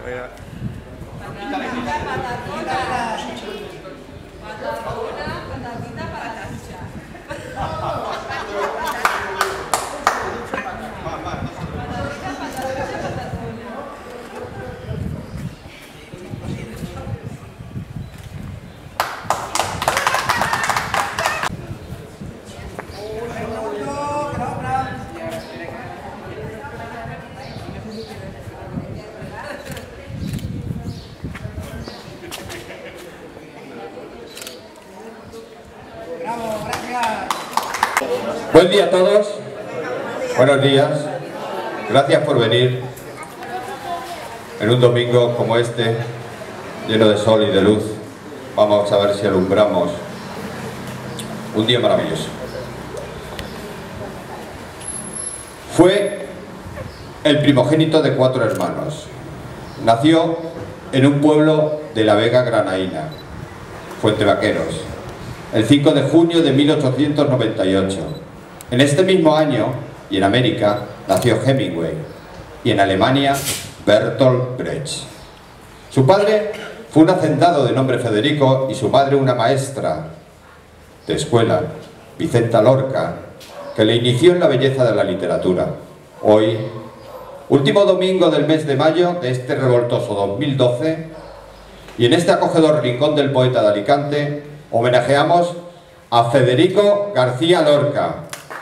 Buen día a todos, buenos días, gracias por venir en un domingo como este, lleno de sol y de luz. Vamos a ver si alumbramos un día maravilloso. Fue el primogénito de 4 hermanos. Nació en un pueblo de la Vega Granaína, Fuentevaqueros, el 5 de junio de 1898. En este mismo año, y en América, nació Hemingway, y en Alemania, Bertolt Brecht. Su padre fue un hacendado de nombre Federico y su madre una maestra de escuela, Vicenta Lorca, que le inició en la belleza de la literatura. Hoy, último domingo del mes de mayo de este revoltoso 2012, y en este acogedor rincón del poeta de Alicante, homenajeamos a Federico García Lorca.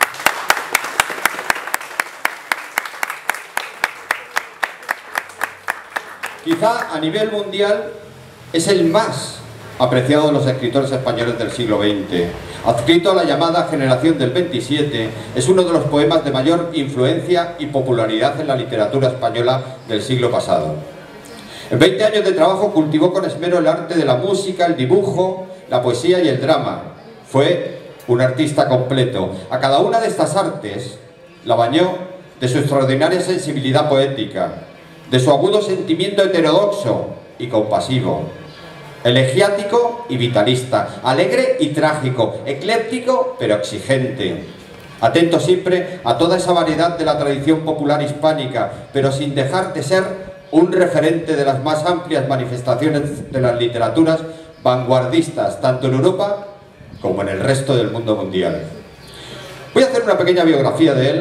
Quizá a nivel mundial es el más apreciado de los escritores españoles del siglo XX. Adscrito a la llamada generación del 27, es uno de los poemas de mayor influencia y popularidad en la literatura española del siglo pasado. En 20 años de trabajo cultivó con esmero el arte de la música, el dibujo, la poesía y el drama. Fue un artista completo. A cada una de estas artes la bañó de su extraordinaria sensibilidad poética, de su agudo sentimiento heterodoxo y compasivo, elegiático y vitalista, alegre y trágico, ecléctico pero exigente, atento siempre a toda esa variedad de la tradición popular hispánica, pero sin dejar de ser un referente de las más amplias manifestaciones de las literaturas vanguardistas, tanto en Europa como en el resto del mundo mundial. Voy a hacer una pequeña biografía de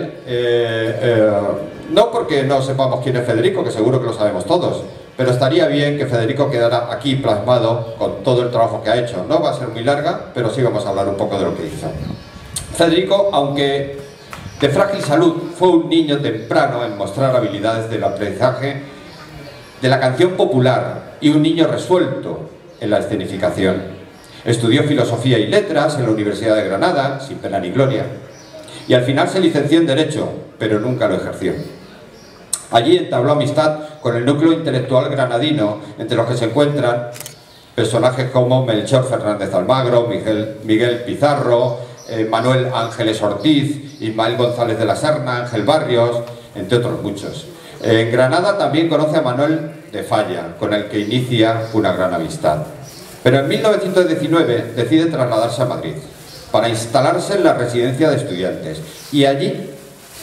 él, no porque no sepamos quién es Federico, que seguro que lo sabemos todos, pero estaría bien que Federico quedara aquí plasmado con todo el trabajo que ha hecho. No va a ser muy larga, pero sí vamos a hablar un poco de lo que hizo. Federico, aunque de frágil salud, fue un niño temprano en mostrar habilidades del aprendizaje de la canción popular y un niño resuelto en la escenificación. Estudió Filosofía y Letras en la Universidad de Granada, sin pena ni gloria, y al final se licenció en Derecho, pero nunca lo ejerció. Allí entabló amistad con el núcleo intelectual granadino, entre los que se encuentran personajes como Melchor Fernández Almagro, Miguel Pizarro, Manuel Ángeles Ortiz, Ismael González de la Serna, Ángel Barrios, entre otros muchos. En Granada también conoce a Manuel de Falla, con el que inicia una gran amistad. Pero en 1919 decide trasladarse a Madrid para instalarse en la residencia de estudiantes, y allí,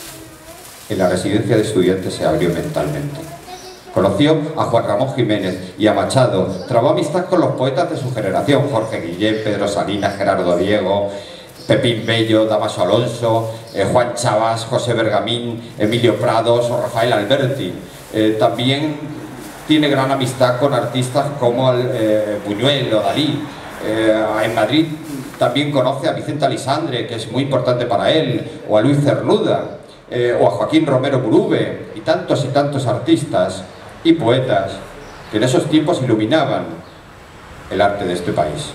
en la residencia de estudiantes, se abrió mentalmente. Conoció a Juan Ramón Jiménez y a Machado, trabó amistad con los poetas de su generación, Jorge Guillén, Pedro Salinas, Gerardo Diego, Pepín Bello, Damaso Alonso, Juan Chavas, José Bergamín, Emilio Prados o Rafael Alberti. También tiene gran amistad con artistas como Buñuel o Dalí. En Madrid también conoce a Vicente Alisandre, que es muy importante para él, o a Luis Cernuda, o a Joaquín Romero Burube, y tantos artistas y poetas que en esos tiempos iluminaban el arte de este país.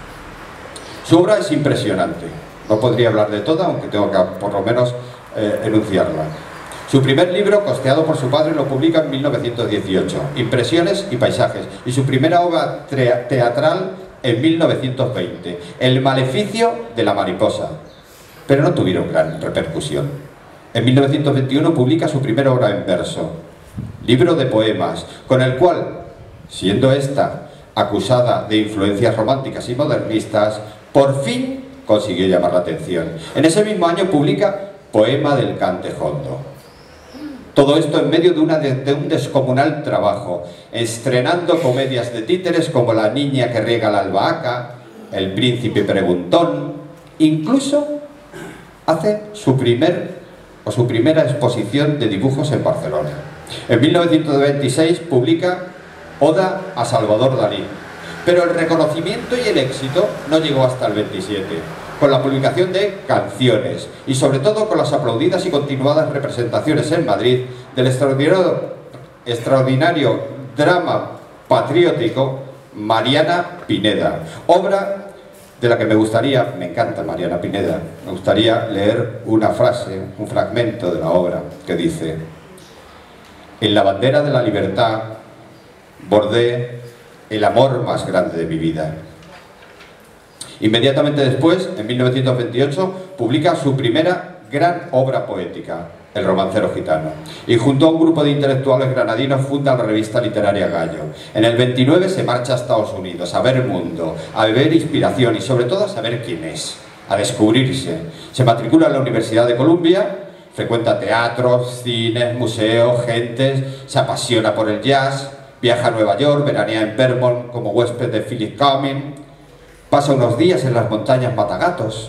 Su obra es impresionante. No podría hablar de toda, aunque tengo que por lo menos enunciarla. Su primer libro, costeado por su padre, lo publica en 1918, Impresiones y paisajes, y su primera obra teatral en 1920, El maleficio de la mariposa, pero no tuvieron gran repercusión. En 1921 publica su primera obra en verso, Libro de poemas, con el cual, siendo esta acusada de influencias románticas y modernistas, por fin consiguió llamar la atención. En ese mismo año publica Poema del Cantejondo. Todo esto en medio de un descomunal trabajo, estrenando comedias de títeres como La niña que riega la albahaca, El príncipe preguntón. Incluso hace su primera exposición de dibujos en Barcelona. En 1926 publica Oda a Salvador Dalí, pero el reconocimiento y el éxito no llegó hasta el 27, con la publicación de Canciones y sobre todo con las aplaudidas y continuadas representaciones en Madrid del extraordinario drama patriótico Mariana Pineda, obra de la que me encanta Mariana Pineda, me gustaría leer una frase, un fragmento de la obra que dice: en la bandera de la libertad bordé el amor más grande de mi vida. Inmediatamente después, en 1928, publica su primera gran obra poética, El romancero gitano, y junto a un grupo de intelectuales granadinos funda la revista literaria Gallo. En el 29 se marcha a Estados Unidos, a ver mundo, a beber inspiración y sobre todo a saber quién es, a descubrirse. Se matricula en la Universidad de Columbia, frecuenta teatros, cines, museos, gentes, se apasiona por el jazz, viaja a Nueva York, veranea en Vermont como huésped de Philip Cumming, pasa unos días en las montañas Matagatos,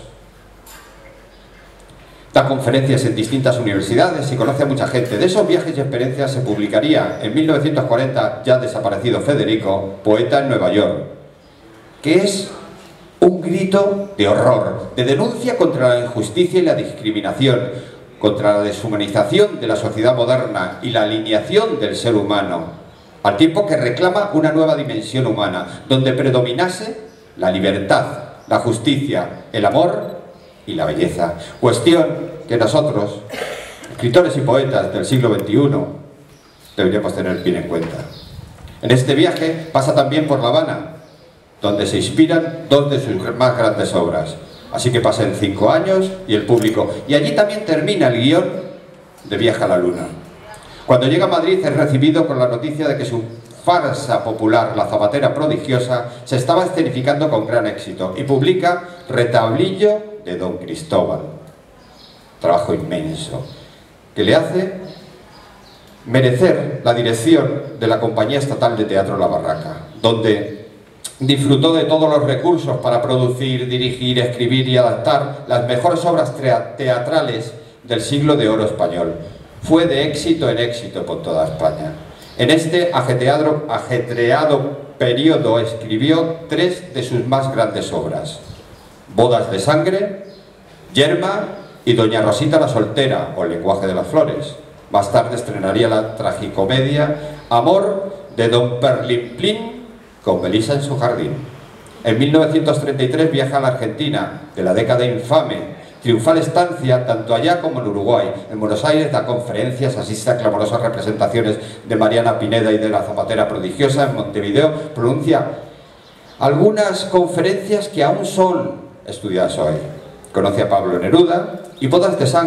da conferencias en distintas universidades y conoce a mucha gente. De esos viajes y experiencias se publicaría en 1940, ya desaparecido Federico, Poeta en Nueva York, que es un grito de horror, de denuncia contra la injusticia y la discriminación, contra la deshumanización de la sociedad moderna y la alineación del ser humano, al tiempo que reclama una nueva dimensión humana, donde predominase la libertad, la justicia, el amor y la belleza. Cuestión que nosotros, escritores y poetas del siglo XXI, deberíamos tener bien en cuenta. En este viaje pasa también por La Habana, donde se inspiran dos de sus más grandes obras. Así que pasan 5 años y el público. Y allí también termina el guión de Viaje a la Luna. Cuando llega a Madrid es recibido con la noticia de que su farsa popular, La zapatera prodigiosa, se estaba escenificando con gran éxito y publica Retablillo de Don Cristóbal. Trabajo inmenso que le hace merecer la dirección de la Compañía Estatal de Teatro La Barraca, donde disfrutó de todos los recursos para producir, dirigir, escribir y adaptar las mejores obras teatrales del siglo de oro español. Fue de éxito en éxito por toda España. En este ajetreado periodo escribió 3 de sus más grandes obras: Bodas de sangre, Yerma y Doña Rosita la soltera, o El lenguaje de las flores. Más tarde estrenaría la tragicomedia Amor de Don Perlimplín con Belisa en su jardín. En 1933 viaja a la Argentina, de la década infame, triunfal estancia tanto allá como en Uruguay. En Buenos Aires da conferencias, asiste a clamorosas representaciones de Mariana Pineda y de La zapatera prodigiosa. En Montevideo pronuncia algunas conferencias que aún son estudiadas hoy. Conoce a Pablo Neruda y Bodas de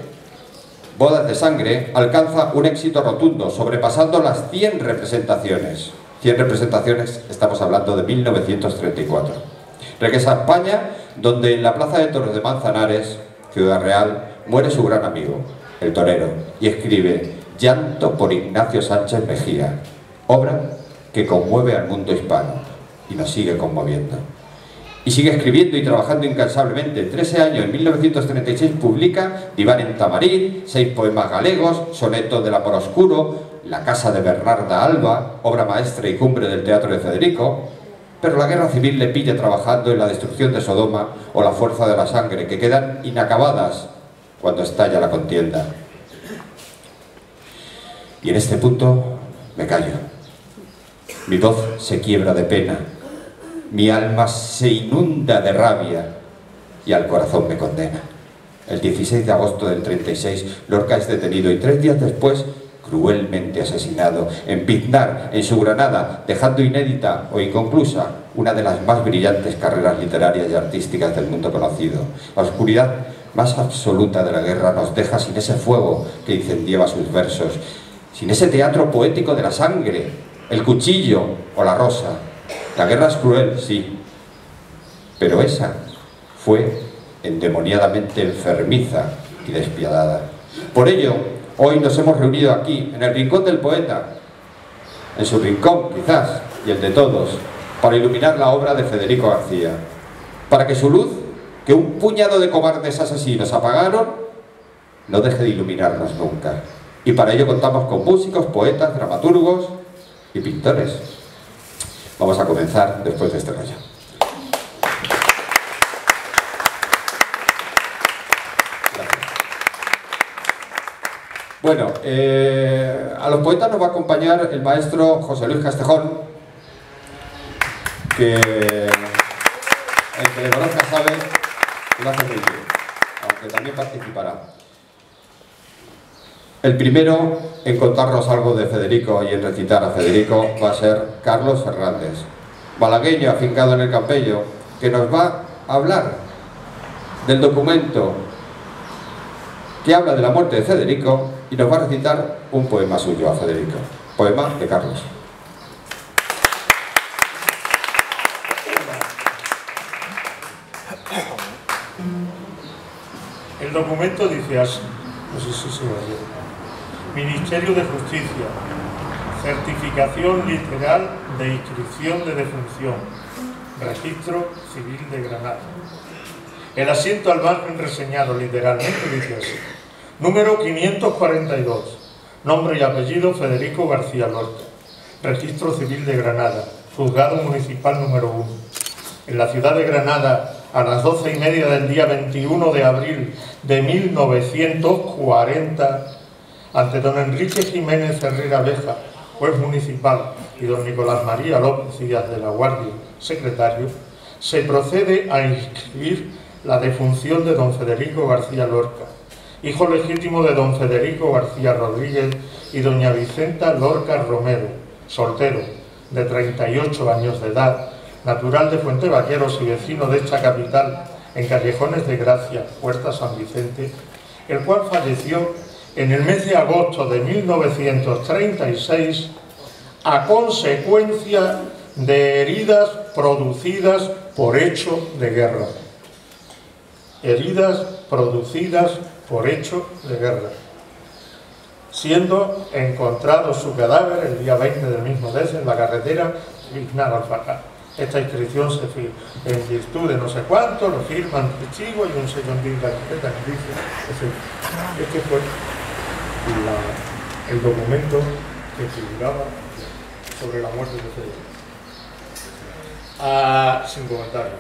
sangre alcanza un éxito rotundo, sobrepasando las 100 representaciones. 100 representaciones, estamos hablando de 1934. Regresa a España, donde en la Plaza de Toros de Manzanares, Ciudad Real, muere su gran amigo, el torero, y escribe Llanto por Ignacio Sánchez Mejía, obra que conmueve al mundo hispano y nos sigue conmoviendo. Y sigue escribiendo y trabajando incansablemente. 13 años, en 1936 publica Diván en Tamarín, 6 poemas galegos, Soneto del amor oscuro, La casa de Bernarda Alba, obra maestra y cumbre del teatro de Federico. Pero la guerra civil le pilla trabajando en La destrucción de Sodoma o La fuerza de la sangre, que quedan inacabadas cuando estalla la contienda. Y en este punto me callo. Mi voz se quiebra de pena. Mi alma se inunda de rabia y al corazón me condena. El 16 de agosto del 36, Lorca es detenido y 3 días después, cruelmente asesinado en Biznar, en su Granada, dejando inédita o inconclusa una de las más brillantes carreras literarias y artísticas del mundo conocido. La oscuridad más absoluta de la guerra nos deja sin ese fuego que incendiaba sus versos, sin ese teatro poético de la sangre, el cuchillo o la rosa. La guerra es cruel, sí, pero esa fue endemoniadamente enfermiza y despiadada. Por ello, hoy nos hemos reunido aquí, en el rincón del poeta, en su rincón quizás, y el de todos, para iluminar la obra de Federico García, para que su luz, que un puñado de cobardes asesinos apagaron, no deje de iluminarnos nunca. Y para ello contamos con músicos, poetas, dramaturgos y pintores. Vamos a comenzar después de este rollo. Bueno, a los poetas nos va a acompañar el maestro José Luis Castejón, que el que le conozca sabe que lo hace muy bien, aunque también participará. El primero en contarnos algo de Federico y en recitar a Federico va a ser Carlos Fernández, malagueño afincado en el Campello, que nos va a hablar del documento que habla de la muerte de Federico y nos va a recitar un poema suyo a Federico, poema de Carlos. El documento dice así, no sé si se oye. Ministerio de Justicia, certificación literal de inscripción de defunción, Registro Civil de Granada. El asiento al margen reseñado literalmente dice así. Número 542, nombre y apellido Federico García Lorca, Registro Civil de Granada, Juzgado Municipal número 1. En la ciudad de Granada, a las 12:30 del día 21 de abril de 1940, ante don Enrique Jiménez Herrera Beja, juez municipal, y don Nicolás María López Díaz de la Guardia, secretario, se procede a inscribir la defunción de don Federico García Lorca, hijo legítimo de don Federico García Rodríguez y doña Vicenta Lorca Romero, soltero, de 38 años de edad, natural de Fuentevaqueros y vecino de esta capital, en Callejones de Gracia, Puerta San Vicente, el cual falleció en el mes de agosto de 1936 a consecuencia de heridas producidas por hecho de guerra. Heridas producidas por hecho de guerra, siendo encontrado su cadáver el día 20 del mismo mes en la carretera Vignar-Alfacar. Esta inscripción se firma en virtud de no sé cuánto, lo firman testigos y un sello en la carpeta que dice, este fue el documento que figuraba sobre la muerte de Federico. Sin comentarios.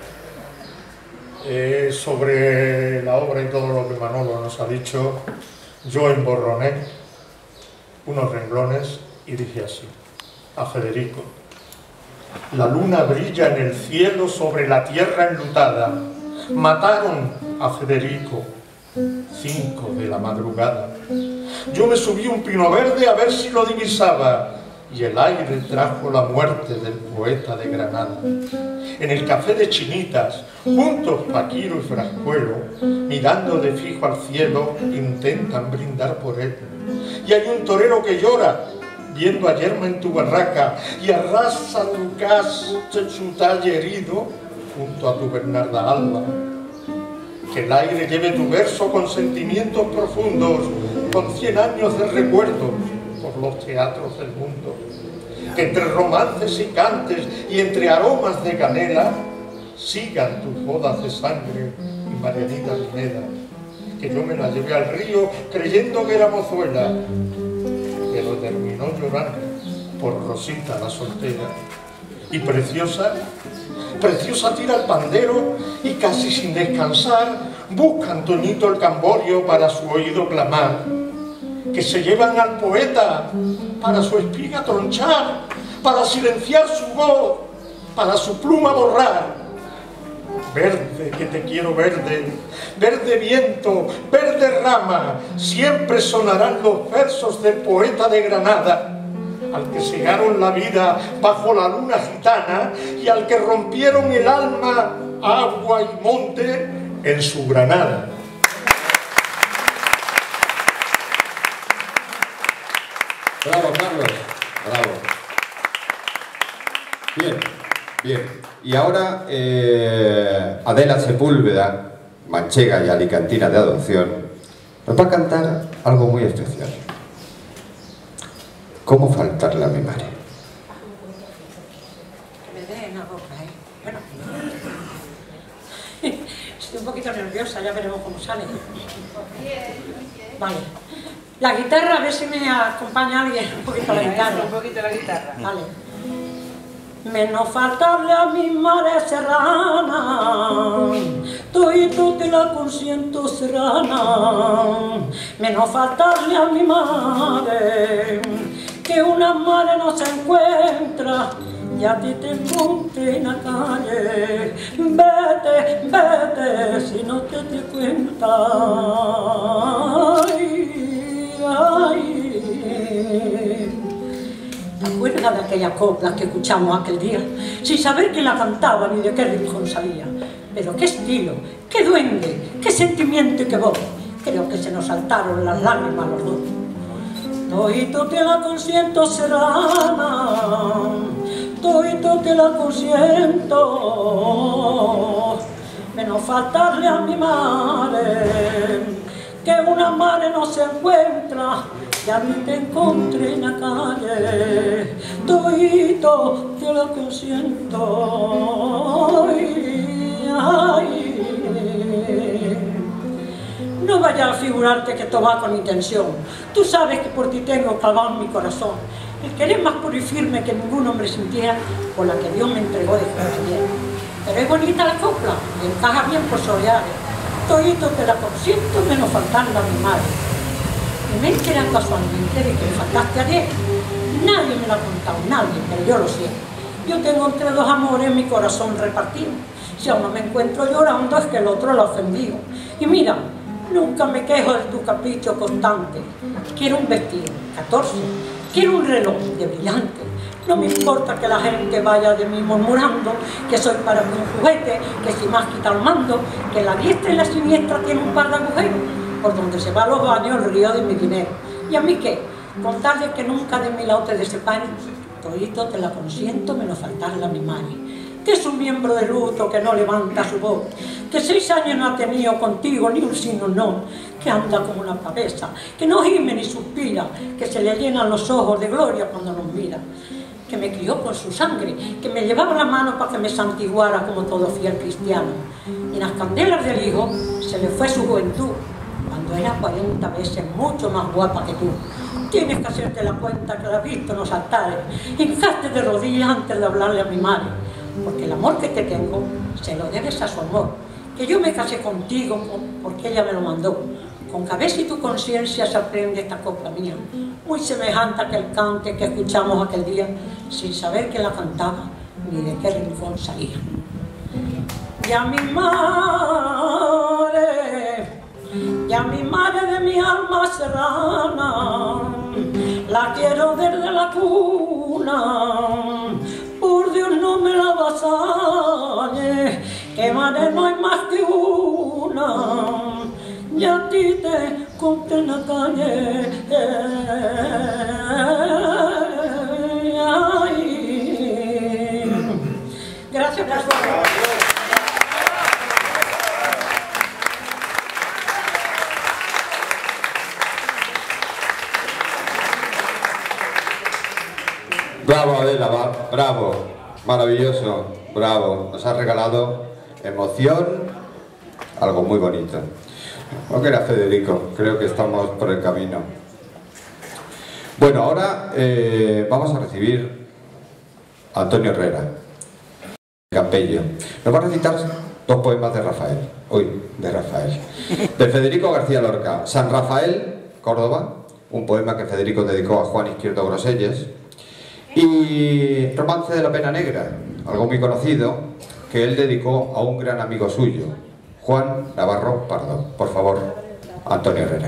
Sobre la obra y todo lo que Manolo nos ha dicho, yo emborroné unos renglones y dije así, a Federico: la luna brilla en el cielo sobre la tierra enlutada, mataron a Federico 5 de la madrugada. Yo me subí un pino verde a ver si lo divisaba, y el aire trajo la muerte del poeta de Granada. En el café de Chinitas, juntos Paquiro y Frascuelo, mirando de fijo al cielo, intentan brindar por él. Y hay un torero que llora, viendo a Yerma en tu barraca, y arrasa tu casa, su talle herido, junto a tu Bernarda Alba. Que el aire lleve tu verso con sentimientos profundos, con 100 años de recuerdo por los teatros del mundo. Que entre romances y cantes y entre aromas de canela sigan tus bodas de sangre y Marianita Pineda. Que yo me la llevé al río creyendo que era mozuela, pero terminó llorando por Rosita la soltera. Y Preciosa tira el pandero y casi sin descansar busca Antoñito el Camborio para su oído clamar. Que se llevan al poeta para su espiga tronchar, para silenciar su voz, para su pluma borrar. Verde, que te quiero verde, verde viento, verde rama, siempre sonarán los versos del poeta de Granada, al que cegaron la vida bajo la luna gitana y al que rompieron el alma, agua y monte en su Granada. Bravo, Carlos, bravo. Bien, bien. Y ahora Adela Sepúlveda, manchega y alicantina de adopción, nos va a cantar algo muy especial. ¿Cómo faltarle a mi madre? Que me dé en la boca, ¿eh? Bueno, estoy un poquito nerviosa, ya veremos cómo sale. Vale. La guitarra, a ver si me acompaña alguien un poquito la guitarra. Un poquito la guitarra. Vale. Menos faltarle a mi madre serrana, tú y tú te la consiento serrana. Menos faltarle a mi madre, que una madre no se encuentra, y a ti te encontré en la calle. Vete, vete, si no te di cuenta. Ay, ay. ¿Te acuerdas de aquellas coplas que escuchamos aquel día? Sin saber quién la cantaba ni de qué rincón salía. Pero qué estilo, qué duende, qué sentimiento y qué voz. Creo que se nos saltaron las lágrimas los dos. Todito te la consiento serrana, todito te la consiento. Menos faltarle a mi madre, que una madre no se encuentra, ya ni te encontré en la calle. Todito te la consiento. Ay, ay. No vayas a figurarte que esto va con intención. Tú sabes que por ti tengo clavado en mi corazón el querer más puro y firme que ningún hombre sintiera, por la que Dios me entregó de caballero. Pero es bonita la copla y encaja bien por soleares. Todito te la consiento, menos faltarle a mi madre. Y me enteré casualmente de que le faltaste ayer. Nadie me lo ha contado, nadie, pero yo lo sé. Yo tengo entre dos amores mi corazón repartido. Si aún no me encuentro llorando es que el otro lo ha ofendido. Y mira, nunca me quejo de tu capricho constante. Quiero un vestido, 14. Quiero un reloj de brillante. No me importa que la gente vaya de mí murmurando que soy para mí un juguete, que si más quita el mando, que la diestra y la siniestra tiene un par de agujeros, por donde se va a los baños el río de mi dinero. ¿Y a mí qué? Contarle que nunca de mi lado te separe. Todito te la consiento, menos faltarle a mi madre, que es un miembro de luto que no levanta su voz, que 6 años no ha tenido contigo ni un signo no, que anda como una pavesa, que no gime ni suspira, que se le llenan los ojos de gloria cuando nos mira, que me crió con su sangre, que me llevaba la mano para que me santiguara como todo fiel cristiano. Y en las candelas del hijo se le fue su juventud, cuando era 40 veces mucho más guapa que tú. Tienes que hacerte la cuenta que la has visto en los altares, hincaste de rodillas antes de hablarle a mi madre, porque el amor que te tengo se lo debes a su amor, que yo me casé contigo porque ella me lo mandó. Con cabeza y tu conciencia se aprende esta copla mía, muy semejante a aquel cante que escuchamos aquel día, sin saber quién la cantaba ni de qué rincón salía. Y a mi madre de mi alma serrana, la quiero desde la cuna. Por Dios no me la vasalle, que madre no hay más que una. Y a ti te conté en la calle. Ay. Gracias por su apoyo. Bravo, Adela, bravo, maravilloso, bravo, nos has regalado emoción, algo muy bonito. ¿O qué era, Federico? Creo que estamos por el camino. Bueno, ahora vamos a recibir a Antonio Herrera, Campello. Nos va a recitar 2 poemas de Rafael, de Federico García Lorca. San Rafael, Córdoba, un poema que Federico dedicó a Juan Izquierdo Groselles. Y Romance de la Pena Negra, algo muy conocido, que él dedicó a un gran amigo suyo, Juan Navarro Pardo. Por favor, Antonio Herrera.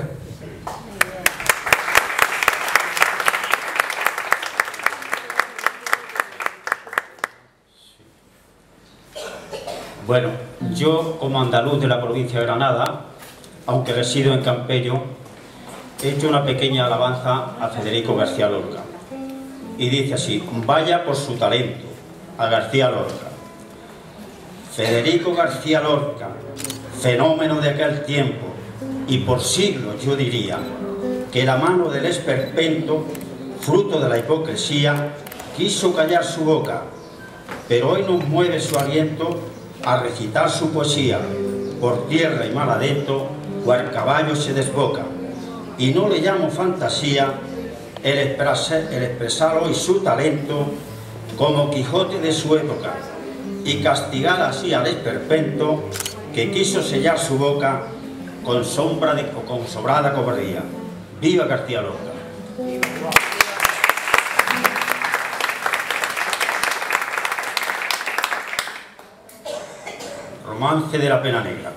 Bueno, yo como andaluz de la provincia de Granada, aunque resido en Campello, he hecho una pequeña alabanza a Federico García Lorca. Y dice así: vaya por su talento, a García Lorca. Federico García Lorca, fenómeno de aquel tiempo, y por siglos yo diría que la mano del esperpento fruto de la hipocresía, quiso callar su boca, pero hoy nos mueve su aliento a recitar su poesía. Por tierra y mar adentro, cual caballo se desboca. Y no le llamo fantasía el expresar hoy su talento como Quijote de su época, y castigar así al esperpento que quiso sellar su boca con sobrada cobardía. ¡Viva García Lorca! Romance de la pena negra.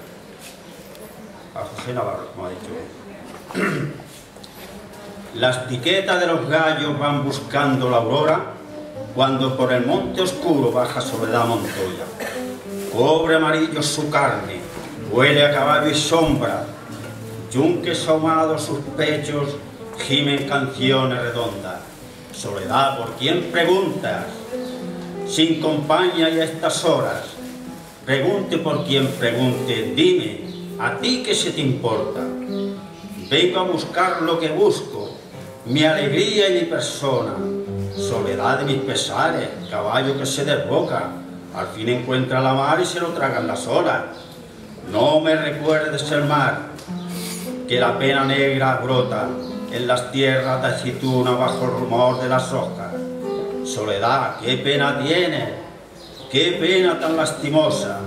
A José Navarro, como ha dicho. Las piquetas de los gallos van buscando la aurora cuando por el monte oscuro baja Soledad Montoya. Cobre amarillo su carne, huele a caballo y sombra, yunques ahumados sus pechos, gimen canciones redondas. Soledad, ¿por quién preguntas? Sin compañía y a estas horas. Pregunte por quien pregunte, dime, ¿a ti qué se te importa? Vengo a buscar lo que busco, mi alegría y mi persona. Soledad de mis pesares, caballo que se desboca, al fin encuentra la mar y se lo tragan las horas. No me recuerdes el mar, que la pena negra brota en las tierras de aceituna bajo el rumor de las hojas. Soledad, ¿qué pena tienes? ¡Qué pena tan lastimosa!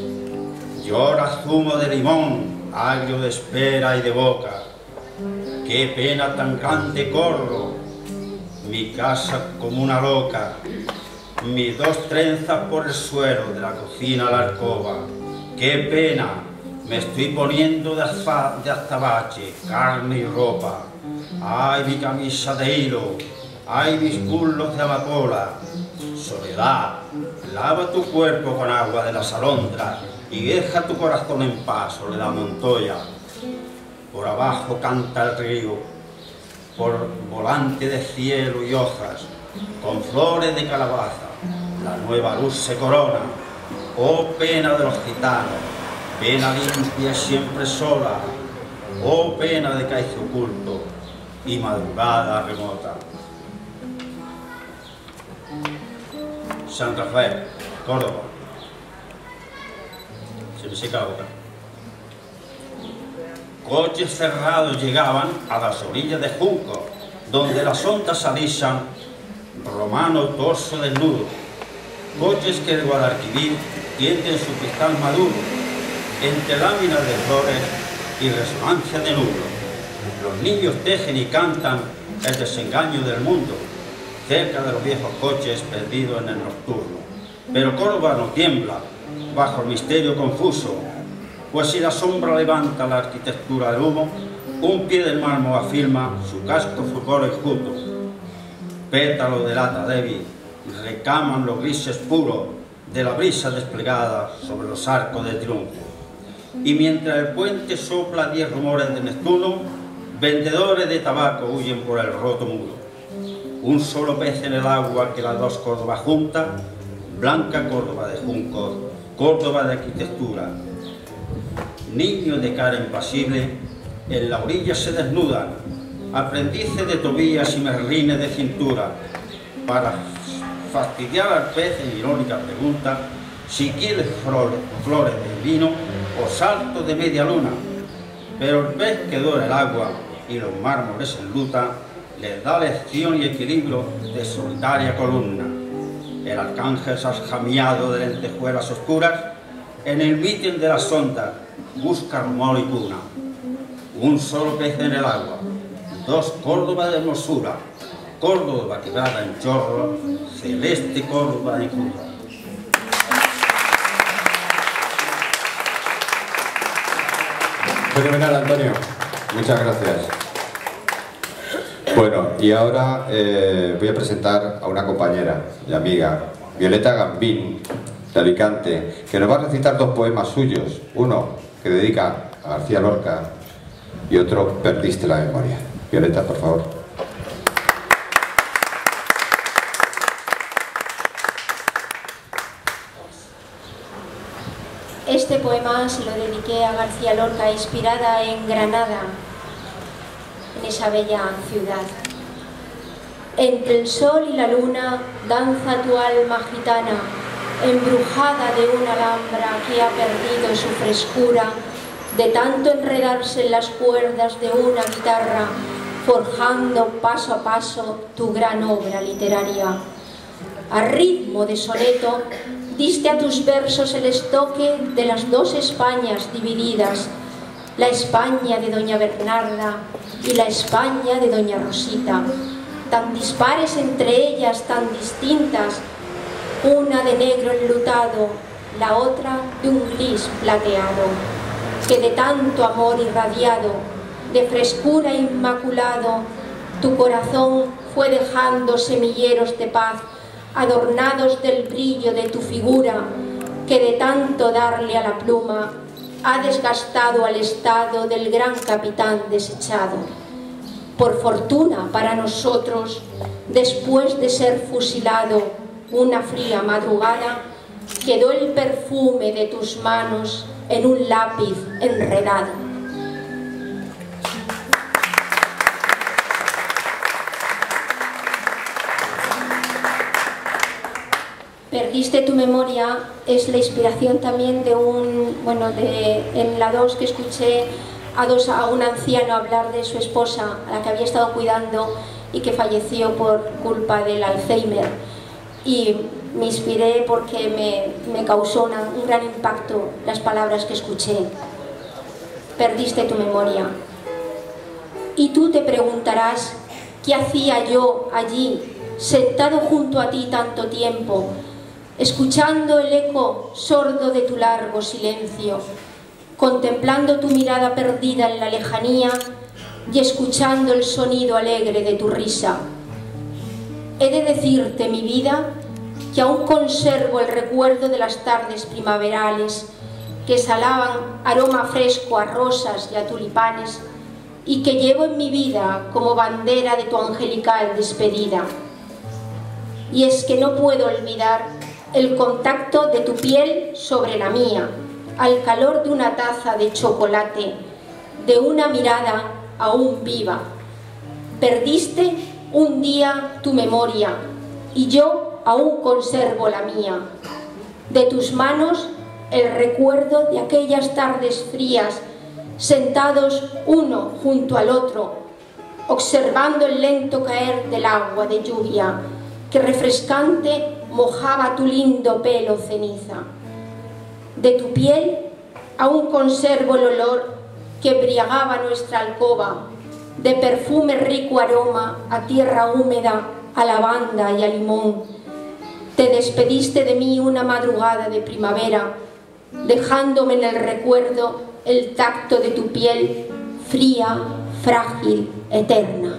Llora zumo de limón, agrio de espera y de boca. ¡Qué pena tan grande corro! Mi casa como una loca, mis dos trenzas por el suelo, de la cocina a la alcoba. ¡Qué pena! Me estoy poniendo de azabache, carne y ropa. ¡Ay, mi camisa de hilo! ¡Ay, mis burlos de amapola! Soledad, lava tu cuerpo con agua de las alondras y deja tu corazón en paz, Soledad Montoya. Por abajo canta el río, por volante de cielo y hojas, con flores de calabaza, la nueva luz se corona. Oh pena de los gitanos, pena limpia siempre sola, oh pena de cáiz oculto y madrugada remota. San Rafael, Córdoba. Se me seca la boca. Coches cerrados llegaban a las orillas de Junco, donde las ondas alisan, romano torso desnudo. Coches que el Guadalquivir tienden su cristal maduro, entre láminas de flores y resonancia de nublo. Los niños tejen y cantan el desengaño del mundo, cerca de los viejos coches perdidos en el nocturno. Pero Córdoba no tiembla bajo el misterio confuso, pues si la sombra levanta la arquitectura del humo, un pie del mármol afirma su casco fútbol enjuto. Pétalo de lata débil recaman los grises puros de la brisa desplegada sobre los arcos de triunfo. Y mientras el puente sopla 10 rumores de Neptuno, vendedores de tabaco huyen por el roto muro. Un solo pez en el agua que las dos Córdoba junta, blanca Córdoba de juncos, Córdoba de arquitectura. Niños de cara impasible, en la orilla se desnudan, aprendices de tobillas y merlines de cintura, para fastidiar al pez en irónica pregunta si quiere flores de vino o salto de media luna. Pero el pez que dora el agua y los mármoles enlutan, les da lección y equilibrio de solitaria columna. El arcángel saljameado de lentejuelas oscuras, en el mitin de las ondas, busca rumor y cuna. Un solo pez en el agua, dos Córdoba de hermosura, Córdoba quebrada en chorro, celeste Córdoba en cura. Fenomenal, Antonio. Muchas gracias. Bueno, y ahora voy a presentar a una compañera y amiga, Violeta Gambín, de Alicante, que nos va a recitar 2 poemas suyos. Uno que dedica a García Lorca y otro, Perdiste la memoria. Violeta, por favor. Este poema se lo dediqué a García Lorca, inspirada en Granada, en esa bella ciudad. Entre el sol y la luna danza tu alma gitana, embrujada de una alhambra que ha perdido su frescura, de tanto enredarse en las cuerdas de una guitarra, forjando paso a paso tu gran obra literaria. A ritmo de soneto, diste a tus versos el estoque de las dos Españas divididas, la España de doña Bernarda y la España de doña Rosita, tan dispares entre ellas, tan distintas, una de negro enlutado, la otra de un gris plateado, que de tanto amor irradiado, de frescura inmaculado, tu corazón fue dejando semilleros de paz, adornados del brillo de tu figura, que de tanto darle a la pluma, ha desgastado al estado del gran capitán desechado. Por fortuna para nosotros, después de ser fusilado una fría madrugada, quedó el perfume de tus manos en un lápiz enredado. Perdiste tu memoria es la inspiración también de en la 2 que escuché a un anciano hablar de su esposa, a la que había estado cuidando y que falleció por culpa del Alzheimer. Y me inspiré porque me causó un gran impacto las palabras que escuché. Perdiste tu memoria. Y tú te preguntarás, ¿qué hacía yo allí, sentado junto a ti tanto tiempo, escuchando el eco sordo de tu largo silencio, contemplando tu mirada perdida en la lejanía y escuchando el sonido alegre de tu risa? He de decirte, mi vida, que aún conservo el recuerdo de las tardes primaverales que exhalaban aroma fresco a rosas y a tulipanes y que llevo en mi vida como bandera de tu angelical despedida. Y es que no puedo olvidar el contacto de tu piel sobre la mía, al calor de una taza de chocolate, de una mirada aún viva. Perdiste un día tu memoria y yo aún conservo la mía. De tus manos el recuerdo de aquellas tardes frías, sentados uno junto al otro, observando el lento caer del agua de lluvia que refrescante mojaba tu lindo pelo ceniza. De tu piel aún conservo el olor que embriagaba nuestra alcoba, de perfume rico aroma a tierra húmeda, a lavanda y a limón. Te despediste de mí una madrugada de primavera, dejándome en el recuerdo el tacto de tu piel fría, frágil, eterna.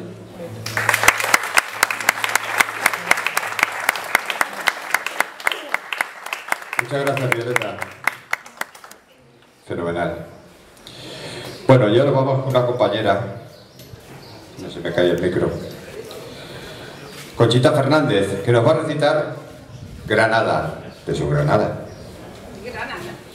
Muchas gracias, Violeta. Fenomenal. Bueno, y ahora vamos con una compañera. No se me cae el micro. Conchita Fernández, que nos va a recitar Granada, de su Granada. Granada.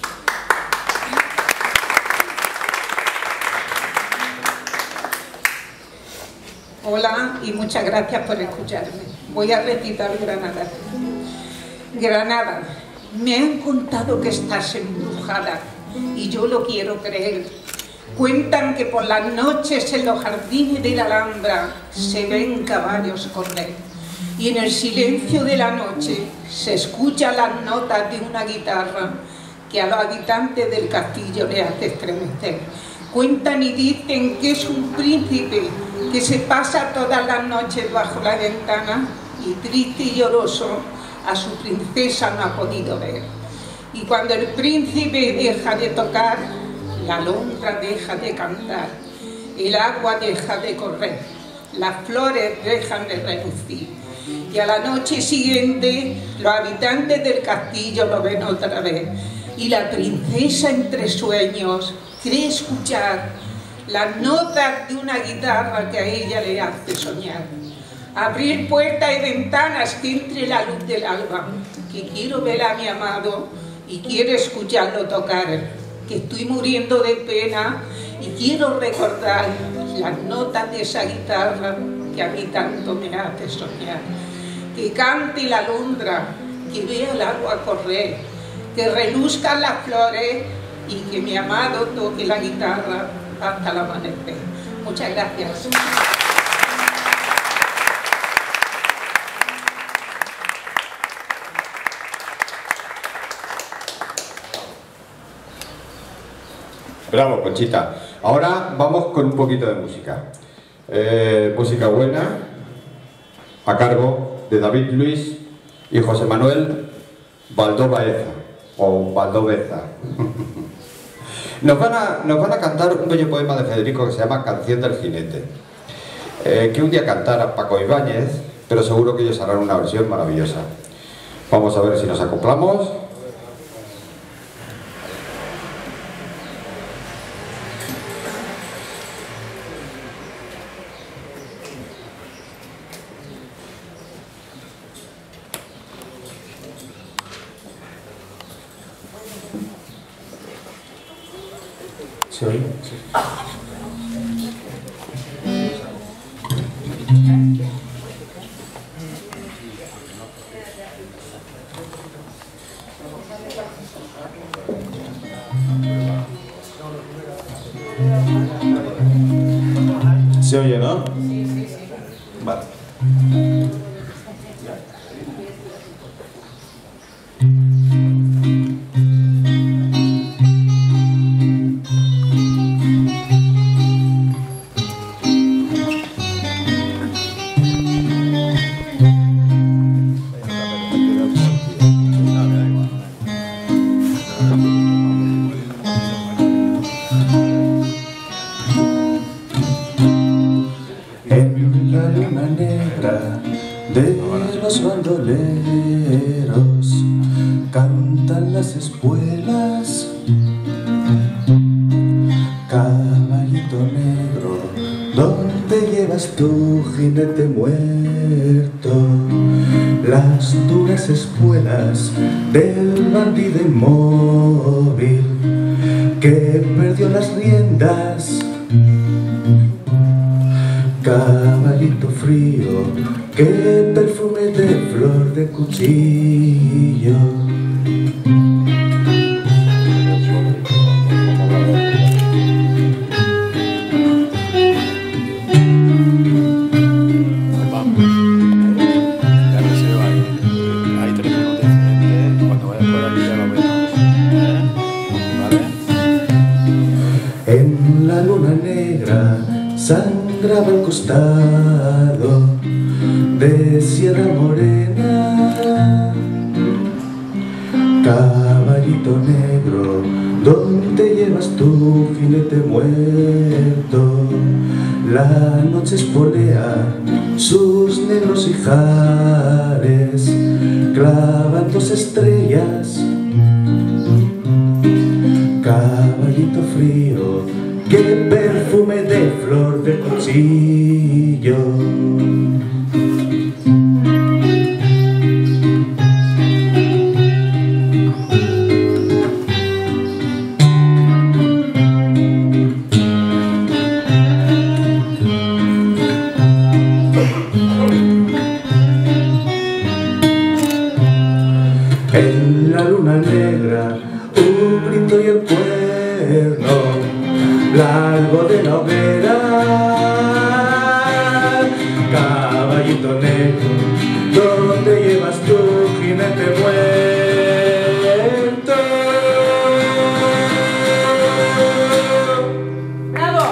Hola y muchas gracias por escucharme. Voy a recitar Granada. Granada, me han contado que estás embrujada y yo lo quiero creer. Cuentan que por las noches en los jardines de la Alhambra se ven caballos correr y en el silencio de la noche se escuchan las notas de una guitarra que a los habitantes del castillo le hace estremecer. Cuentan y dicen que es un príncipe que se pasa todas las noches bajo la ventana y triste y lloroso a su princesa no ha podido ver. Y cuando el príncipe deja de tocar, la alondra deja de cantar, el agua deja de correr, las flores dejan de relucir. Y a la noche siguiente, los habitantes del castillo lo ven otra vez. Y la princesa entre sueños cree escuchar las notas de una guitarra que a ella le hace soñar. Abrir puertas y ventanas que entre la luz del alba, que quiero ver a mi amado y quiero escucharlo tocar, que estoy muriendo de pena y quiero recordar las notas de esa guitarra que a mí tanto me hace soñar. Que cante la alondra, que vea el agua correr, que reluzcan las flores y que mi amado toque la guitarra hasta el amanecer. Muchas gracias. Bravo, Conchita. Ahora vamos con un poquito de música. Música buena, a cargo de David Luis y José Manuel Valdobaeza, o Valdoveza. Nos van a cantar un bello poema de Federico que se llama Canción del Jinete, que un día cantara Paco Ibáñez, pero seguro que ellos harán una versión maravillosa. Vamos a ver si nos acoplamos. ¿Se oye? Sí. ¿Se oye, no? Sí, sí, sí. Vale. Cantan las espuelas, caballito negro, ¿dónde llevas tu jinete muerto? Las duras espuelas del bandido inmóvil que perdió las riendas. Caballito frío, qué perfume de flor de cuchillo. En la luna negra sangraba el costado de Sierra Morena. Caballito negro, ¿dónde llevas tu jinete muerto? La noche espolea sus negros ijares, clavan dos estrellas. Caballito frío, qué perfume de flor de cuchillo. En la luna negra, un grito y el cuerno largo de la hoguera. Caballito negro, ¿dónde llevas tu jinete muerto? ¡Bravo!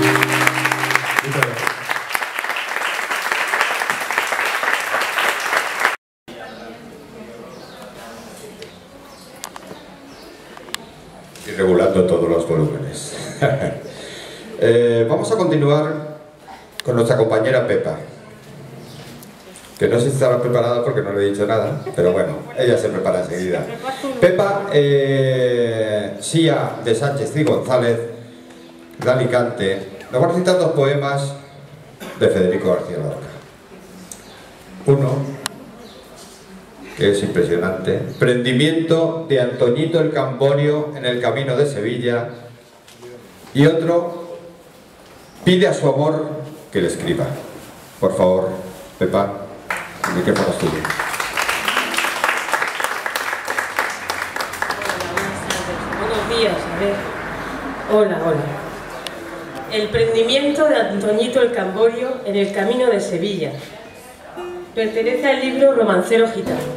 Y regulando todos los volúmenes. Vamos a continuar con nuestra compañera Pepa, que no sé si estaba preparada porque no le he dicho nada, pero bueno, ella se prepara enseguida. Pepa, Sia de Sánchez y González, de Alicante, nos va a recitar dos poemas de Federico García Lorca. Uno, que es impresionante, Prendimiento de Antoñito el Camborio en el camino de Sevilla, y otro, Pide a su amor que le escriba. Por favor, Pepa, el micrófono es tuyo. Buenos días, a ver. Hola. El prendimiento de Antoñito el Camborio en el camino de Sevilla. Pertenece al libro Romancero Gitano.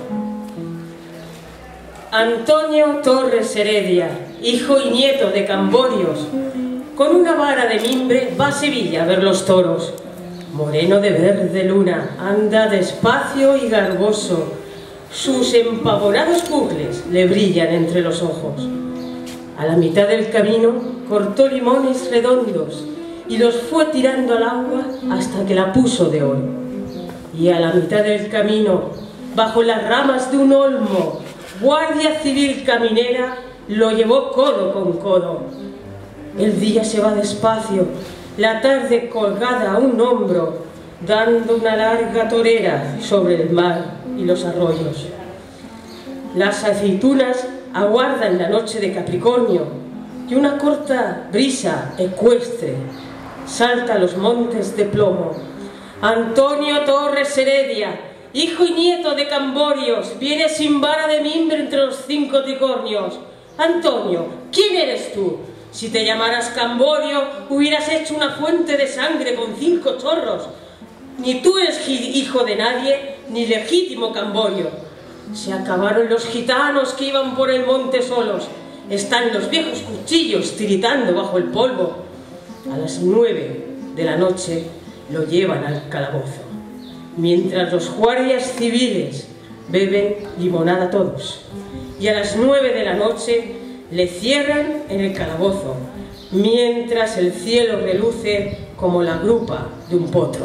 Antonio Torres Heredia, hijo y nieto de Camborios, con una vara de mimbre va a Sevilla a ver los toros. Moreno de verde luna, anda despacio y garboso, sus empavonados bucles le brillan entre los ojos. A la mitad del camino cortó limones redondos y los fue tirando al agua hasta que la puso de oro. Y a la mitad del camino, bajo las ramas de un olmo, Guardia Civil caminera lo llevó codo con codo. El día se va despacio, la tarde colgada a un hombro, dando una larga torera sobre el mar y los arroyos. Las aceitunas aguardan la noche de Capricornio y una corta brisa ecuestre salta a los montes de plomo. Antonio Torres Heredia, hijo y nieto de Camborios, viene sin vara de mimbre entre los 5 tricornios. Antonio, ¿quién eres tú? Si te llamaras Camborio, hubieras hecho una fuente de sangre con 5 chorros. Ni tú eres hijo de nadie, ni legítimo Camborio. Se acabaron los gitanos que iban por el monte solos. Están los viejos cuchillos tiritando bajo el polvo. A las 9 de la noche lo llevan al calabozo, mientras los guardias civiles beben limonada todos. Y a las 9 de la noche le cierran en el calabozo, mientras el cielo reluce como la grupa de un potro.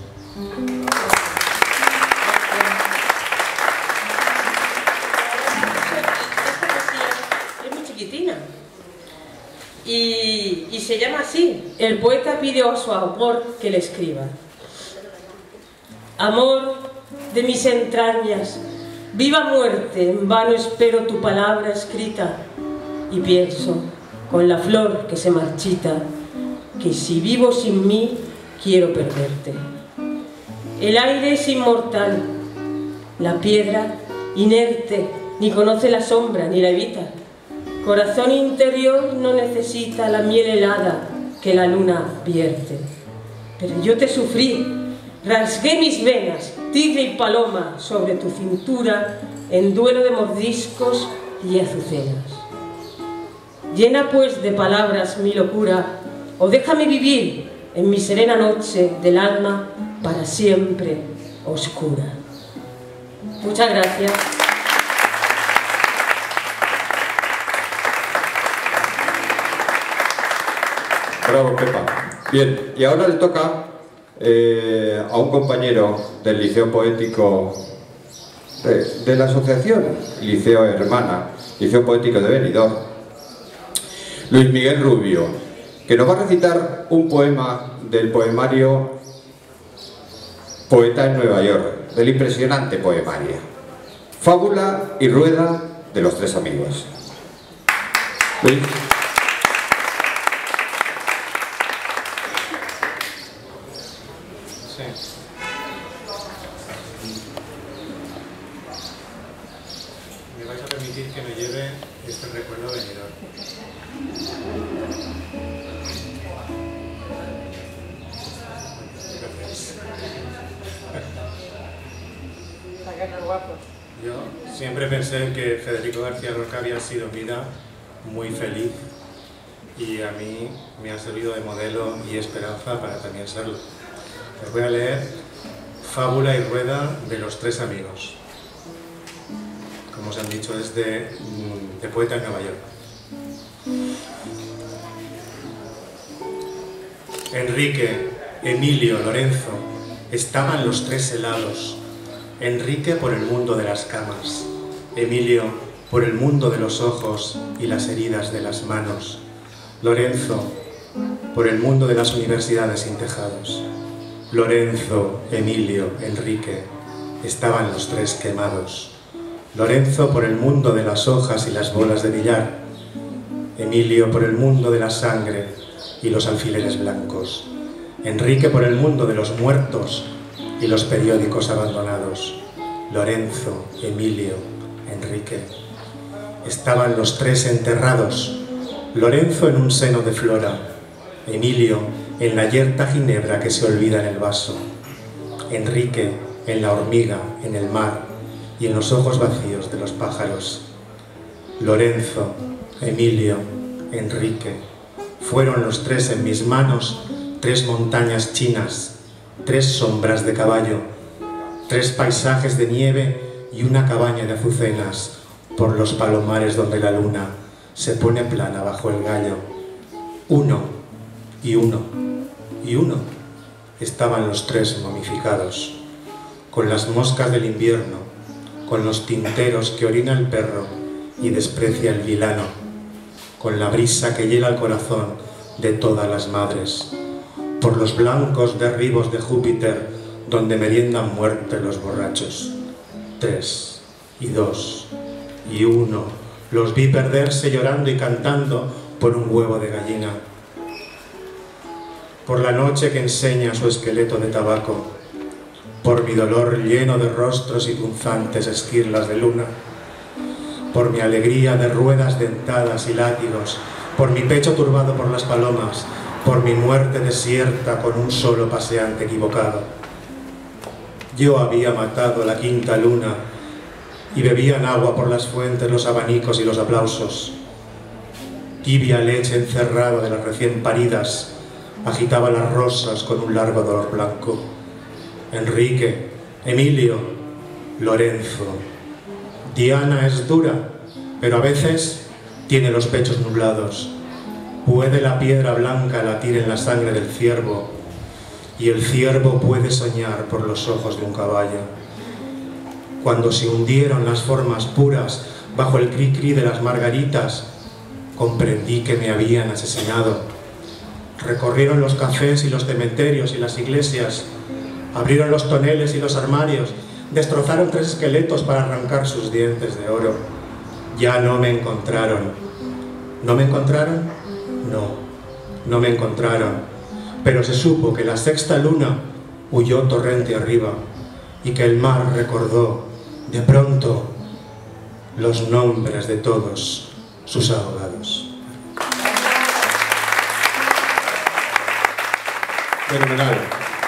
Esta poesía es muy chiquitina y se llama así. El poeta pide a su autor que le escriba. Amor de mis entrañas, viva muerte, en vano espero tu palabra escrita, y pienso, con la flor que se marchita, que si vivo sin mí, quiero perderte. El aire es inmortal, la piedra inerte, ni conoce la sombra ni la evita. Corazón interior no necesita la miel helada que la luna vierte. Pero yo te sufrí, rasgué mis venas, tigre y paloma, sobre tu cintura, en duelo de mordiscos y azucenas. Llena pues de palabras mi locura, o déjame vivir en mi serena noche del alma para siempre oscura. Muchas gracias. Bravo, Pepa. Bien, y ahora le toca a un compañero del Liceo Poético de la asociación Liceo Hermana, Liceo Poético de Benidorm, Luis Miguel Rubio, que nos va a recitar un poema del poemario Poeta en Nueva York, del impresionante poemario Fábula y Rueda de los Tres Amigos. Luis. Me vais a permitir que me lleve este recuerdo venidor. Yo siempre pensé que Federico García Lorca había sido vida muy feliz y a mí me ha servido de modelo y esperanza para también serlo. Les voy a leer Fábula y Rueda de los Tres Amigos. Como os han dicho, es de Poeta en Nueva York. Enrique, Emilio, Lorenzo, estaban los tres helados. Enrique por el mundo de las camas, Emilio por el mundo de los ojos y las heridas de las manos, Lorenzo por el mundo de las universidades sin tejados. Lorenzo, Emilio, Enrique, estaban los tres quemados. Lorenzo por el mundo de las hojas y las bolas de billar, Emilio por el mundo de la sangre y los alfileres blancos, Enrique por el mundo de los muertos y los periódicos abandonados. Lorenzo, Emilio, Enrique. Estaban los tres enterrados. Lorenzo en un seno de Flora, Emilio en la yerta ginebra que se olvida en el vaso, Enrique en la hormiga, en el mar y en los ojos vacíos de los pájaros. Lorenzo, Emilio, Enrique, fueron los tres en mis manos, tres montañas chinas, tres sombras de caballo, tres paisajes de nieve y una cabaña de azucenas por los palomares donde la luna se pone plana bajo el gallo. Uno y uno y uno estaban los tres momificados, con las moscas del invierno, con los tinteros que orina el perro y desprecia el vilano, con la brisa que hiela el corazón de todas las madres, por los blancos derribos de Júpiter donde meriendan muerte los borrachos. 3 y 2 y 1 los vi perderse llorando y cantando por un huevo de gallina. Por la noche que enseña su esqueleto de tabaco, por mi dolor lleno de rostros y punzantes esquirlas de luna, por mi alegría de ruedas dentadas y látigos, por mi pecho turbado por las palomas, por mi muerte desierta con un solo paseante equivocado. Yo había matado la quinta luna y bebían agua por las fuentes los abanicos y los aplausos. Tibia leche encerrada de las recién paridas agitaba las rosas con un largo dolor blanco. Enrique, Emilio, Lorenzo. Diana es dura, pero a veces tiene los pechos nublados. Puede la piedra blanca latir en la sangre del ciervo, y el ciervo puede soñar por los ojos de un caballo. Cuando se hundieron las formas puras bajo el cri-cri de las margaritas, comprendí que me habían asesinado. Recorrieron los cafés y los cementerios y las iglesias, abrieron los toneles y los armarios, destrozaron 3 esqueletos para arrancar sus dientes de oro. Ya no me encontraron. ¿No me encontraron? No, no me encontraron. Pero se supo que la sexta luna huyó torrente arriba y que el mar recordó de pronto los nombres de todos sus ahogados. Fenomenal.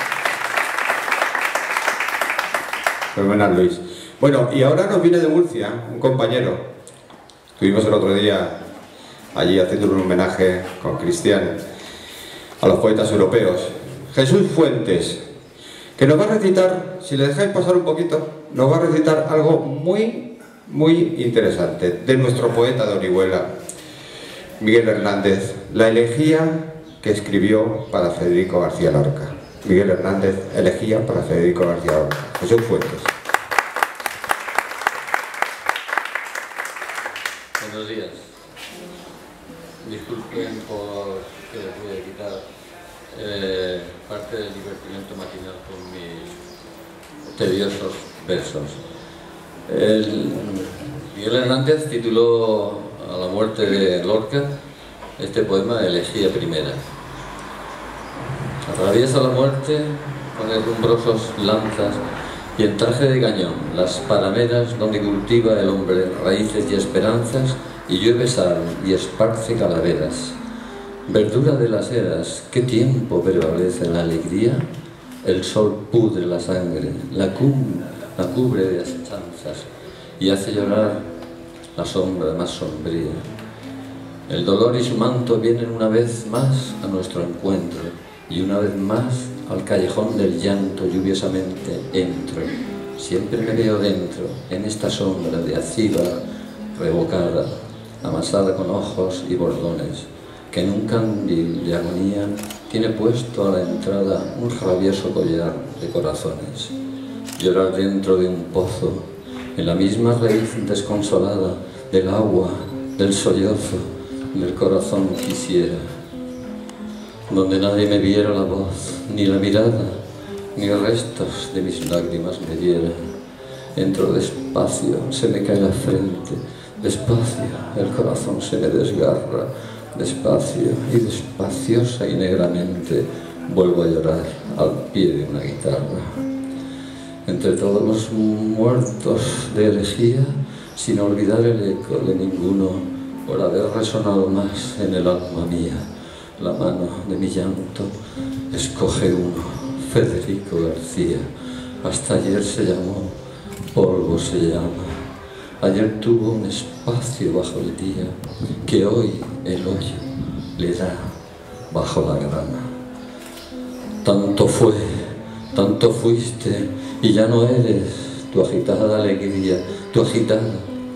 Fenomenal, Luis. Bueno, y ahora nos viene de Murcia un compañero. Estuvimos el otro día allí haciendo un homenaje con Cristian a los poetas europeos. Jesús Fuentes, que nos va a recitar, si le dejáis pasar un poquito, nos va a recitar algo muy, muy interesante de nuestro poeta de Orihuela, Miguel Hernández, la elegía que escribió para Federico García Lorca. Miguel Hernández, elegía para Federico García Lorca. Jesús Fuentes. Buenos días. Disculpen por que les voy a quitar parte del divertimento matinal con mis tediosos versos. Miguel Hernández tituló a la muerte de Lorca este poema Elegía Primera. Atraviesa la muerte con herrumbrosos lanzas y en traje de cañón las palameras donde cultiva el hombre raíces y esperanzas y llueve sal y esparce calaveras. Verdura de las eras, ¿qué tiempo prevalece la alegría? El sol pudre la sangre, la cubre de asechanzas y hace llorar la sombra más sombría. El dolor y su manto vienen una vez más a nuestro encuentro y una vez más al callejón del llanto lluviosamente entro. Siempre me veo dentro, en esta sombra de acíbar revocada, amasada con ojos y bordones, que en un candil de agonía tiene puesto a la entrada un rabioso collar de corazones. Llorar dentro de un pozo, en la misma raíz desconsolada del agua, del sollozo, del corazón quisiera, donde nadie me viera la voz, ni la mirada, ni restos de mis lágrimas me diera. Entro despacio, se me cae la frente, despacio, el corazón se me desgarra, despacio y despaciosa y negramente vuelvo a llorar al pie de una guitarra. entre todos los muertos de herejía, sin olvidar el eco de ninguno, por haber resonado más en el alma mía la mano de mi llanto. Escoge uno, Federico García. Hasta ayer se llamó, polvo se llama. Ayer tuvo un espacio bajo el día, que hoy el hoyo le da bajo la grana. Tanto fue, tanto fuiste, y ya no eres tu agitada alegría, tu agitada.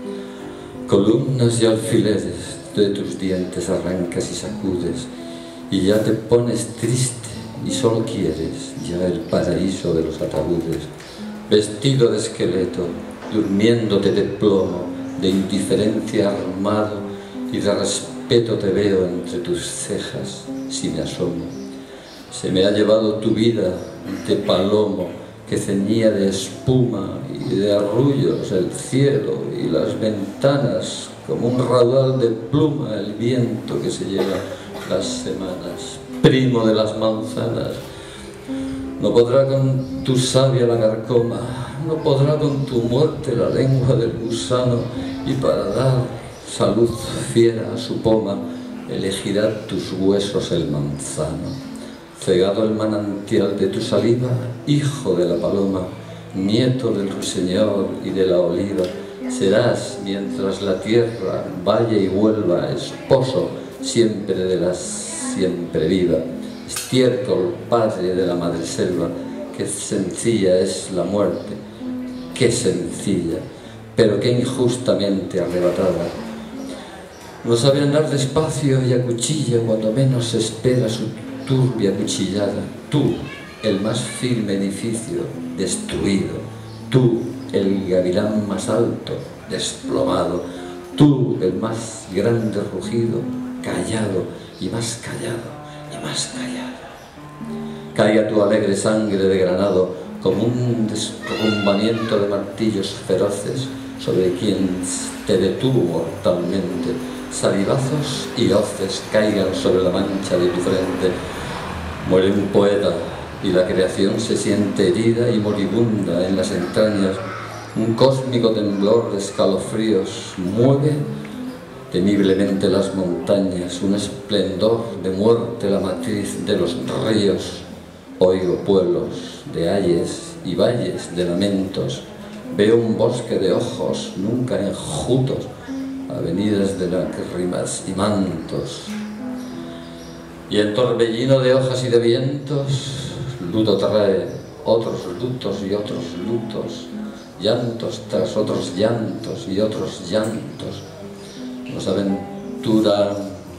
Columnas y alfileres de tus dientes arrancas y sacudes, y ya te pones triste y solo quieres ya el paraíso de los ataúdes. Vestido de esqueleto, durmiéndote de plomo, de indiferencia armado, y de respeto te veo entre tus cejas si me asomo. Se me ha llevado tu vida de palomo, que ceñía de espuma y de arrullos el cielo y las ventanas, como un raudal de pluma el viento que se lleva las semanas. Primo de las manzanas, no podrá con tu savia la carcoma, no podrá con tu muerte la lengua del gusano, y para dar salud fiera a su poma, elegirá tus huesos el manzano. Cegado el manantial de tu saliva, hijo de la paloma, nieto del ruiseñor y de la oliva, serás, mientras la tierra vaya y vuelva, esposo siempre de la siempre viva, estiércol padre de la madreselva. Qué sencilla es la muerte, qué sencilla, pero qué injustamente arrebatada. No sabe andar despacio y acuchilla cuando menos se espera su turbia cuchillada. Tú, el más firme edificio, destruido. Tú, el gavilán más alto, desplomado. Tú, el más grande rugido, callado, y más callado, y más callado. Caiga tu alegre sangre de granado como un derrumbamiento de martillos feroces sobre quien te detuvo mortalmente. Salivazos y hoces caigan sobre la mancha de tu frente. Muere un poeta y la creación se siente herida y moribunda en las entrañas. Un cósmico temblor de escalofríos mueve temiblemente las montañas. Un esplendor de muerte la matriz de los ríos. Oigo pueblos de ayes y valles de lamentos. Veo un bosque de ojos nunca enjutos, avenidas de lágrimas y mantos. Y en torbellino de hojas y de vientos, luto trae otros lutos y otros lutos, llantos tras otros llantos y otros llantos. Nos aventurarán,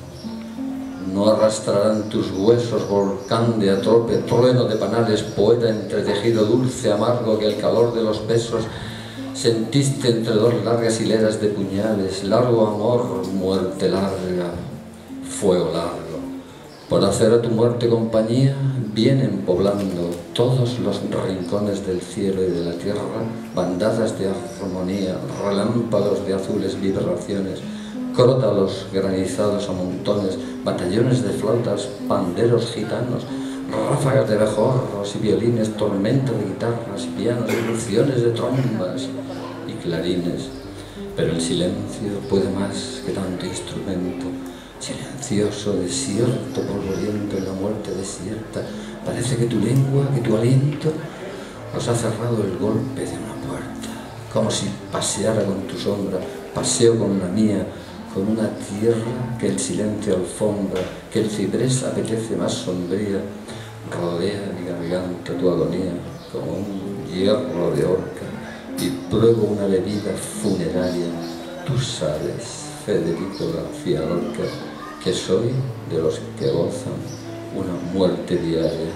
no arrastrarán tus huesos, volcán de atrope, trueno de panales, poeta entretejido, dulce, amargo, que el calor de los besos sentiste entre dos largas hileras de puñales. Largo amor, muerte larga, fuego largo. Por hacer a tu muerte compañía, vienen poblando todos los rincones del cielo y de la tierra, bandadas de armonía, relámpagos de azules vibraciones, crótalos granizados a montones, batallones de flautas, panderos gitanos, ráfagas de bejorros y violines, tormenta de guitarras y pianos, erupciones de trombas y clarines. Pero el silencio puede más que tanto instrumento. Silencioso, desierto, polvoriento en la muerte desierta. Parece que tu lengua, que tu aliento nos ha cerrado el golpe de una puerta. Como si paseara con tu sombra, paseo con la mía, con una tierra que el silencio alfombra, que el ciprés apetece más sombría. Rodea mi garganta tu agonía como un hierro de horca y pruebo una bebida funeraria. Tú sabes, Federico García Lorca, que soy de los que gozan una muerte diaria.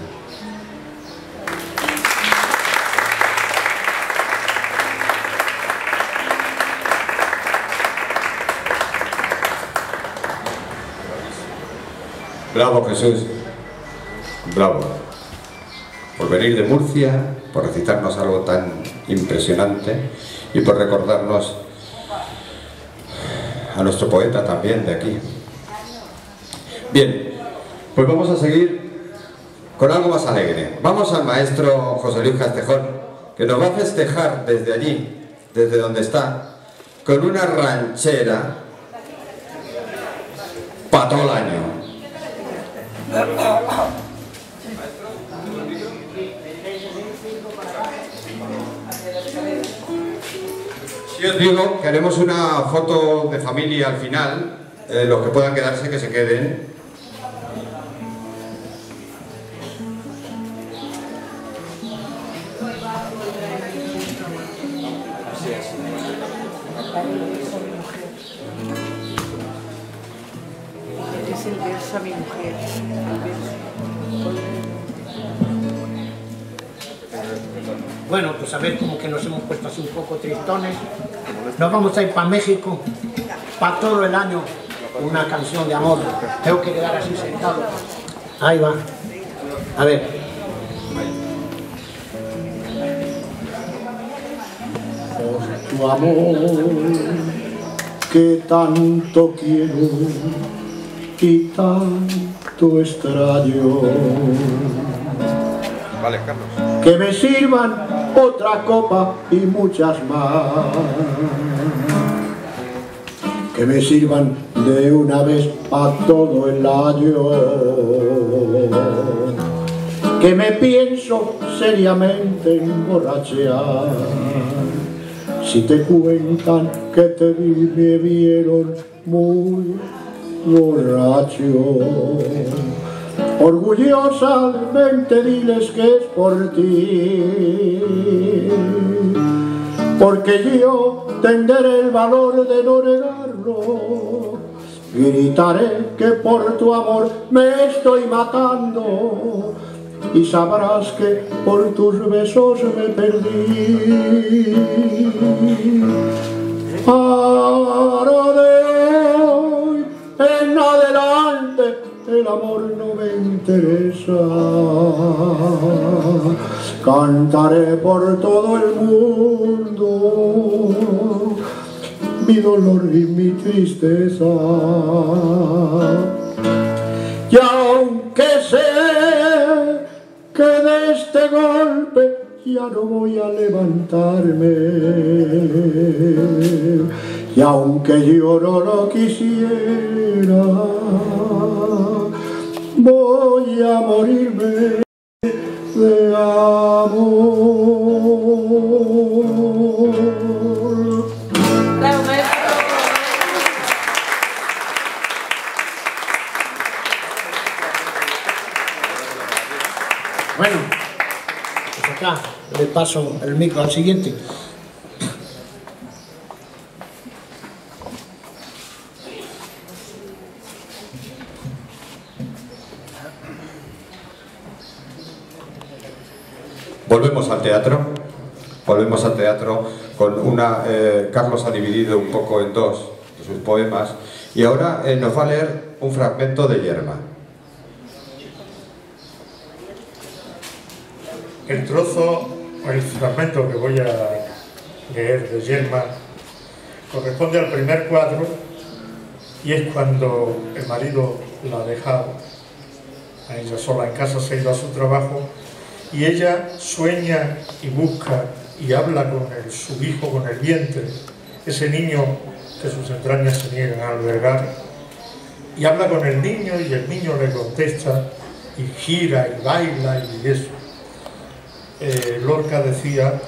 Bravo, Jesús. Bravo. Por venir de Murcia, por recitarnos algo tan impresionante y por recordarnos a nuestro poeta también de aquí. Bien, pues vamos a seguir con algo más alegre. Vamos al maestro José Luis Castejón, que nos va a festejar desde allí, desde donde está, con una ranchera para todo el año. Si os digo, queremos una foto de familia al final, los que puedan quedarse, que se queden. Es el verso a mi mujer. Bueno, pues a ver, como que nos hemos puesto así un poco tristones. Nos vamos a ir para México, para todo el año, una canción de amor. Tengo que quedar así sentado. Ahí va. A ver. Por tu amor que tanto quiero y tanto extraño. Vale, Carlos. Que me sirvan otra copa y muchas más. Que me sirvan de una vez a todo el año. Que me pienso seriamente emborrachear. Si te cuentan que te me vieron muy borracho. Orgullosamente diles que es por ti, porque yo tendré el valor de no negarlo. Gritaré que por tu amor me estoy matando y sabrás que por tus besos me perdí. Ahora de hoy en adelante el amor no me interesa. Cantaré por todo el mundo mi dolor y mi tristeza. Y aunque sé que de este golpe ya no voy a levantarme, y aunque yo no lo quisiera, voy a morirme de amor. Bueno, pues acá le paso el micro al siguiente. Volvemos al teatro. Volvemos al teatro con una... Carlos ha dividido un poco en dos de sus poemas y ahora nos va a leer un fragmento de Yerma. El trozo, el fragmento que voy a leer de Yerma corresponde al primer cuadro y es cuando el marido la ha dejado a ella sola en casa, se ha ido a su trabajo y ella sueña y busca y habla con su hijo, con el vientre, ese niño que sus entrañas se niegan a albergar, y habla con el niño y el niño le contesta y gira y baila y eso. Lorca decía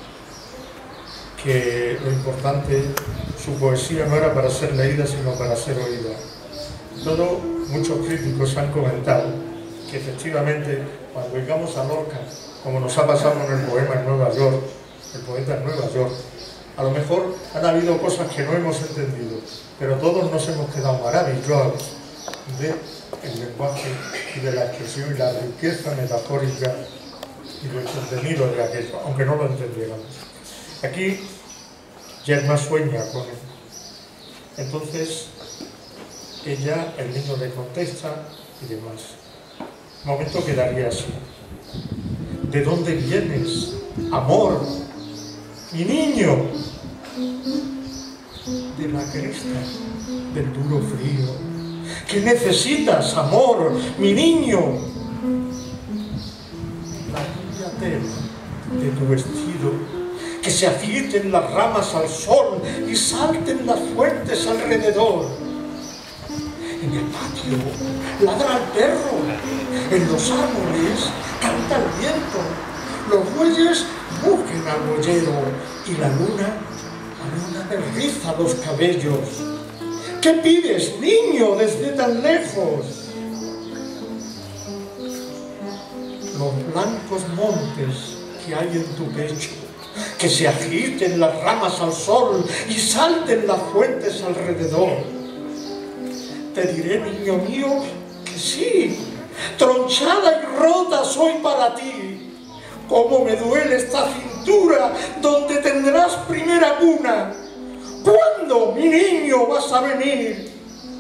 que lo importante, su poesía no era para ser leída sino para ser oída. Todo, muchos críticos han comentado que efectivamente cuando llegamos a Lorca, como nos ha pasado con el poema en Nueva York, el poeta en Nueva York, a lo mejor han habido cosas que no hemos entendido, pero todos nos hemos quedado maravillados del lenguaje y de la expresión y la riqueza metafórica y del contenido de aquello, aunque no lo entendiéramos. Aquí Yerma sueña con él. Entonces ella, el niño le contesta y demás. Un momento quedaría así. ¿De dónde vienes, amor? Mi niño. De la cresta del duro frío. ¿Qué necesitas, amor? Mi niño. La tela de tu vestido que se agiten las ramas al sol y salten las fuentes alrededor. En el patio ladra el perro, en los árboles canta el viento, los bueyes mugen al boyero y la luna me riza los cabellos. ¿Qué pides, niño, desde tan lejos? Los blancos montes que hay en tu pecho, que se agiten las ramas al sol y salten las fuentes alrededor. Te diré, niño mío, que sí, tronchada y rota soy para ti. Cómo me duele esta cintura donde tendrás primera cuna. ¿Cuándo, mi niño, vas a venir?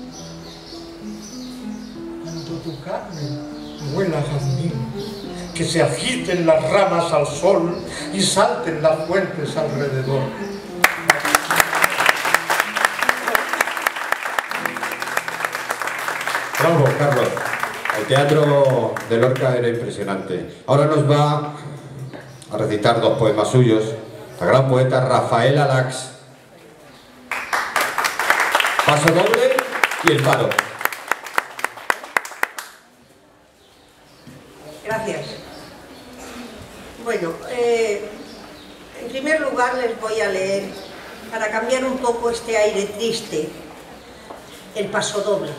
Cuando tu carne huela a jazmín, que se agiten las ramas al sol y salten las fuentes alrededor. Bravo, Carlos. El teatro de Lorca era impresionante. Ahora nos va a recitar dos poemas suyos, la gran poeta Rafael Alax. Paso doble y el paro. Gracias. Bueno, en primer lugar les voy a leer, para cambiar un poco este aire triste, el paso doble.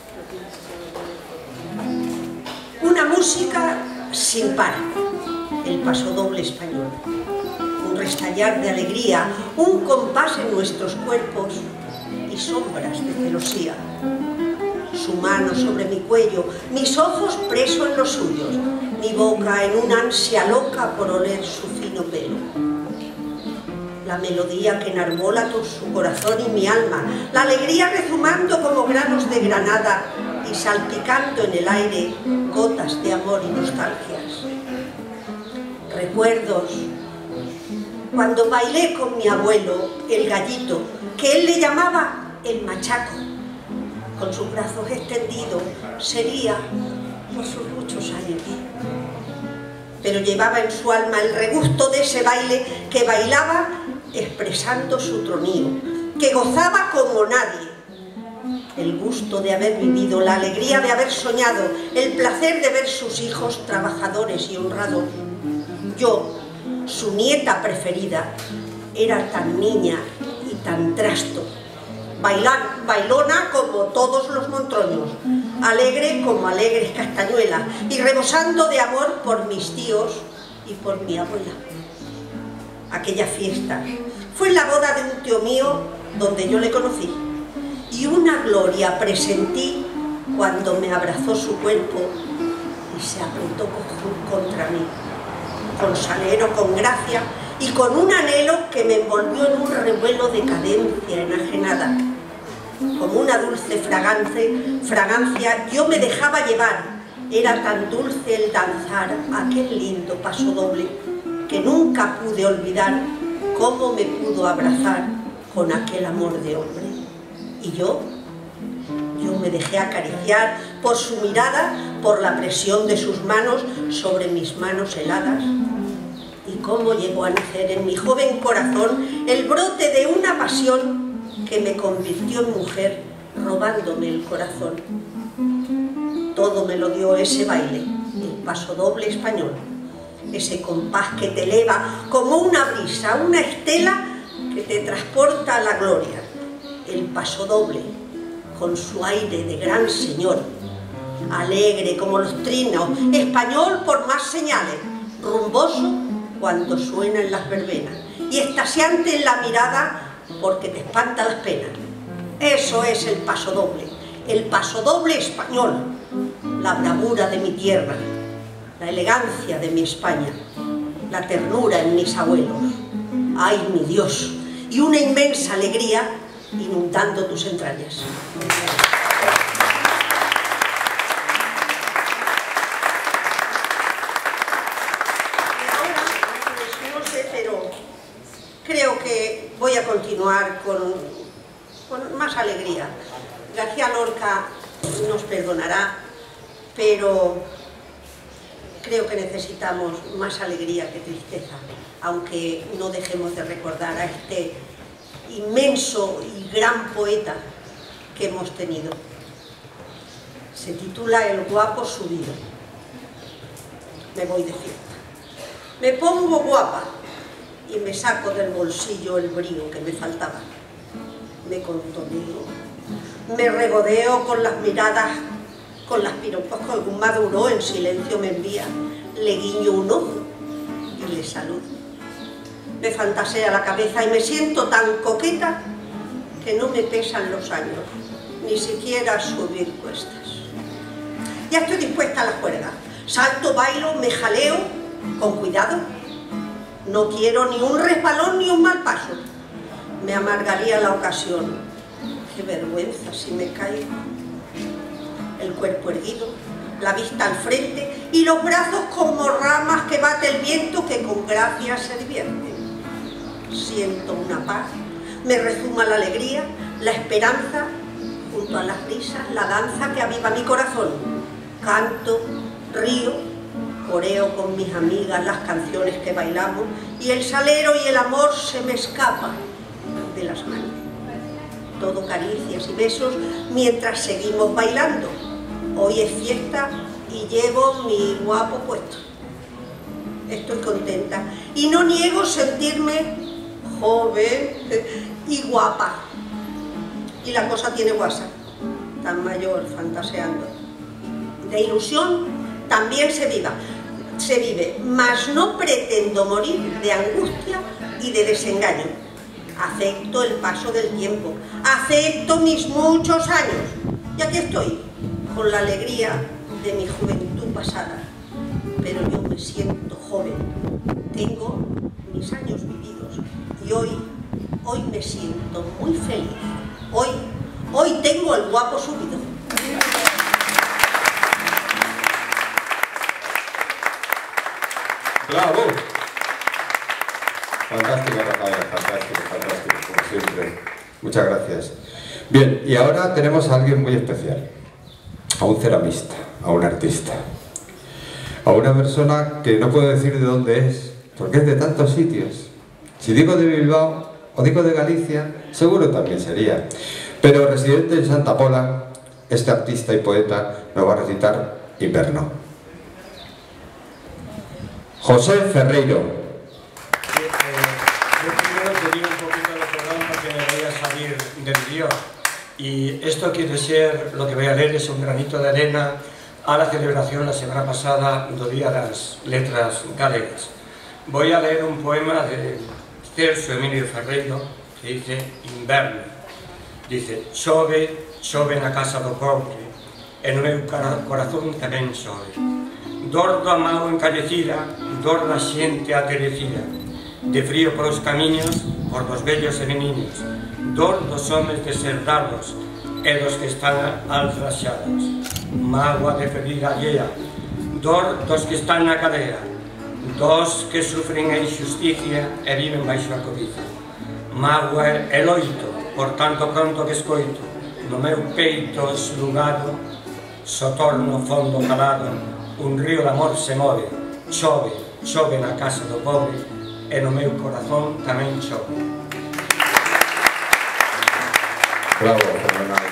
Una música sin par, el paso doble español. Un restallar de alegría, un compás en nuestros cuerpos y sombras de celosía. Su mano sobre mi cuello, mis ojos presos en los suyos, mi boca en una ansia loca por oler su fino pelo. La melodía que enarbola su corazón y mi alma, la alegría rezumando como granos de granada y salpicando en el aire gotas de amor y nostalgias. Recuerdos cuando bailé con mi abuelo, el gallito, que él le llamaba el machaco. Con sus brazos extendidos, sería por sus muchos años. Pero llevaba en su alma el regusto de ese baile que bailaba expresando su tronío, que gozaba como nadie. El gusto de haber vivido, la alegría de haber soñado, el placer de ver sus hijos trabajadores y honrados. Yo, su nieta preferida, era tan niña y tan trasto. Bailona como todos los montroños, alegre como alegres castañuelas y rebosando de amor por mis tíos y por mi abuela. Aquella fiesta fue la boda de un tío mío donde yo le conocí y una gloria presentí cuando me abrazó su cuerpo y se apretó contra mí, con salero, con gracia y con un anhelo que me envolvió en un revuelo de cadencia enajenada. Como una dulce fragancia yo me dejaba llevar. Era tan dulce el danzar aquel lindo paso doble que nunca pude olvidar cómo me pudo abrazar con aquel amor de hombre. Y yo me dejé acariciar por su mirada, por la presión de sus manos sobre mis manos heladas. Y cómo llegó a nacer en mi joven corazón el brote de una pasión que me convirtió en mujer, robándome el corazón. Todo me lo dio ese baile, el paso doble español, ese compás que te eleva como una brisa, una estela que te transporta a la gloria, el paso doble, con su aire de gran señor, alegre como los trinos, español por más señales, rumboso cuando suenan las verbenas y extasiante en la mirada porque te espanta las penas. Eso es el paso doble español, la bravura de mi tierra, la elegancia de mi España, la ternura en mis abuelos. ¡Ay, mi Dios! Y una inmensa alegría inundando tus entrañas. Creo que voy a continuar con más alegría. García Lorca nos perdonará, pero creo que necesitamos más alegría que tristeza, aunque no dejemos de recordar a este inmenso y gran poeta que hemos tenido. Se titula El guapo subido. Me voy de fiesta. Me pongo guapa y me saco del bolsillo el brío que me faltaba. Me contoneo, me regodeo con las miradas, con las piropas que algún maduro en silencio me envía. Le guiño un ojo y le saludo. Me fantasea la cabeza y me siento tan coqueta que no me pesan los años, ni siquiera subir cuestas. Ya estoy dispuesta a la juerga. Salto, bailo, me jaleo, con cuidado. No quiero ni un resbalón ni un mal paso. Me amargaría la ocasión. Qué vergüenza si me caigo. El cuerpo erguido, la vista al frente y los brazos como ramas que bate el viento que con gracia se divierten. Siento una paz, me rezuma la alegría, la esperanza, junto a las risas, la danza que aviva mi corazón. Canto, río, coreo con mis amigas las canciones que bailamos y el salero y el amor se me escapan de las manos. Todo caricias y besos mientras seguimos bailando. Hoy es fiesta y llevo mi guapo puesto. Estoy contenta y no niego sentirme joven y guapa. Y la cosa tiene guasa, tan mayor fantaseando. De ilusión también se vive, mas no pretendo morir de angustia y de desengaño. Acepto el paso del tiempo, acepto mis muchos años, y aquí estoy, con la alegría de mi juventud pasada. Pero yo me siento joven, tengo mis años vividos, y hoy me siento muy feliz. Hoy tengo el guapo subido. ¡Bravo! Fantástico, Rafael, fantástico, como siempre. Muchas gracias. Bien, y ahora tenemos a alguien muy especial. A un ceramista, a un artista. A una persona que no puedo decir de dónde es, porque es de tantos sitios. Si digo de Bilbao o digo de Galicia, seguro también sería. Pero residente en Santa Pola, este artista y poeta nos va a recitar Inverno. José Ferreiro. Yo primero tenía un poquito de perdón porque me voy a salir del guión. Y esto quiere ser, lo que voy a leer es un granito de arena a la celebración la semana pasada do Día das Letras Galegas. Voy a leer un poema de Celso Emilio Ferreiro que dice Inverno. Dice, chove na casa do pobre, e no meu corazón tamén chove. Dor do amado encallecida, dor da xente aterecida, de frío polos camiños, por dos vellos e meniños, dor dos homes deserdados e dos que están altraxados, mágoa de ferida allea, dor dos que están na cadea, dos que sufren a injusticia e viven baixo a codicia, mágoa e loito, por tanto pronto que escoito, no meu peito eslugado, sotorno fondo calado, un río de amor se move, chove na casa do pobre, e no meu corazón tamén chove. Bravo, fenomenal.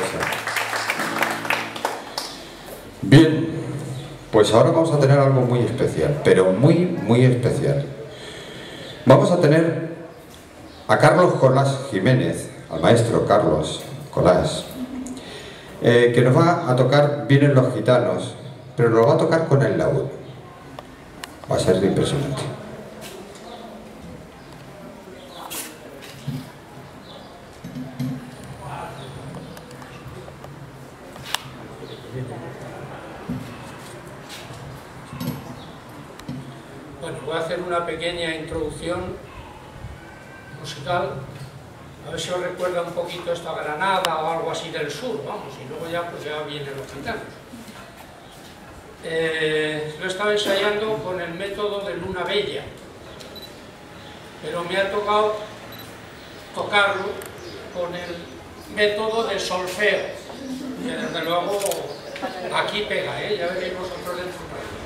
Bien, pues ahora vamos a tener algo muy especial, pero muy especial. Vamos a tener a Carlos Colás Jiménez, al maestro Carlos Colás, que nos va a tocar Vienen los gitanos, pero nos lo va a tocar con el laúd. Va a ser impresionante. Bueno, voy a hacer una pequeña introducción musical, a ver si os recuerda un poquito esto a Granada o algo así del sur, vamos, y luego ya pues ya vienen los gitanos. Lo estaba ensayando con el método de Luna Bella, pero me ha tocado tocarlo con el método de solfeo, que desde luego Aquí pega, ya veréis vosotros dentro.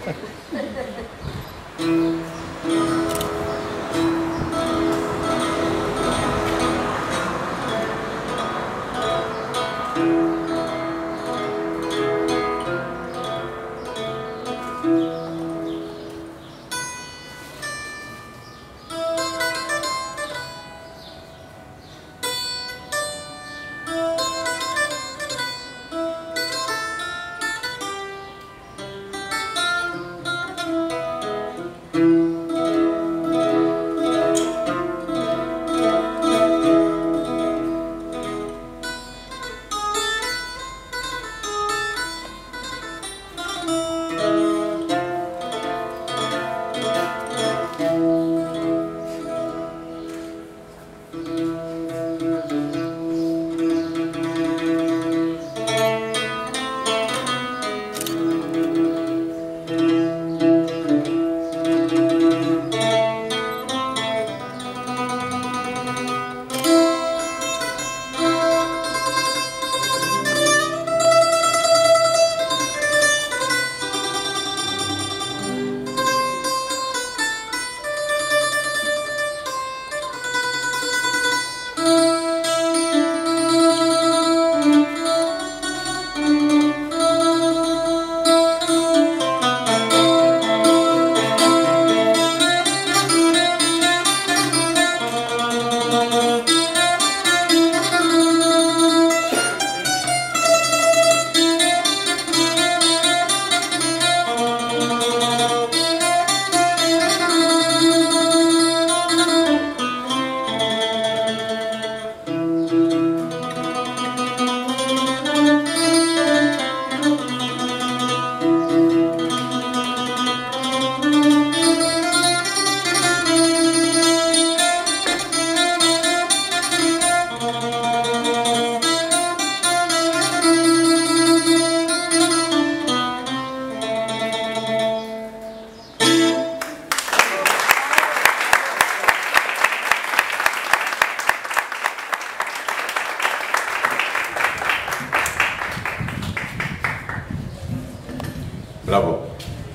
Bravo.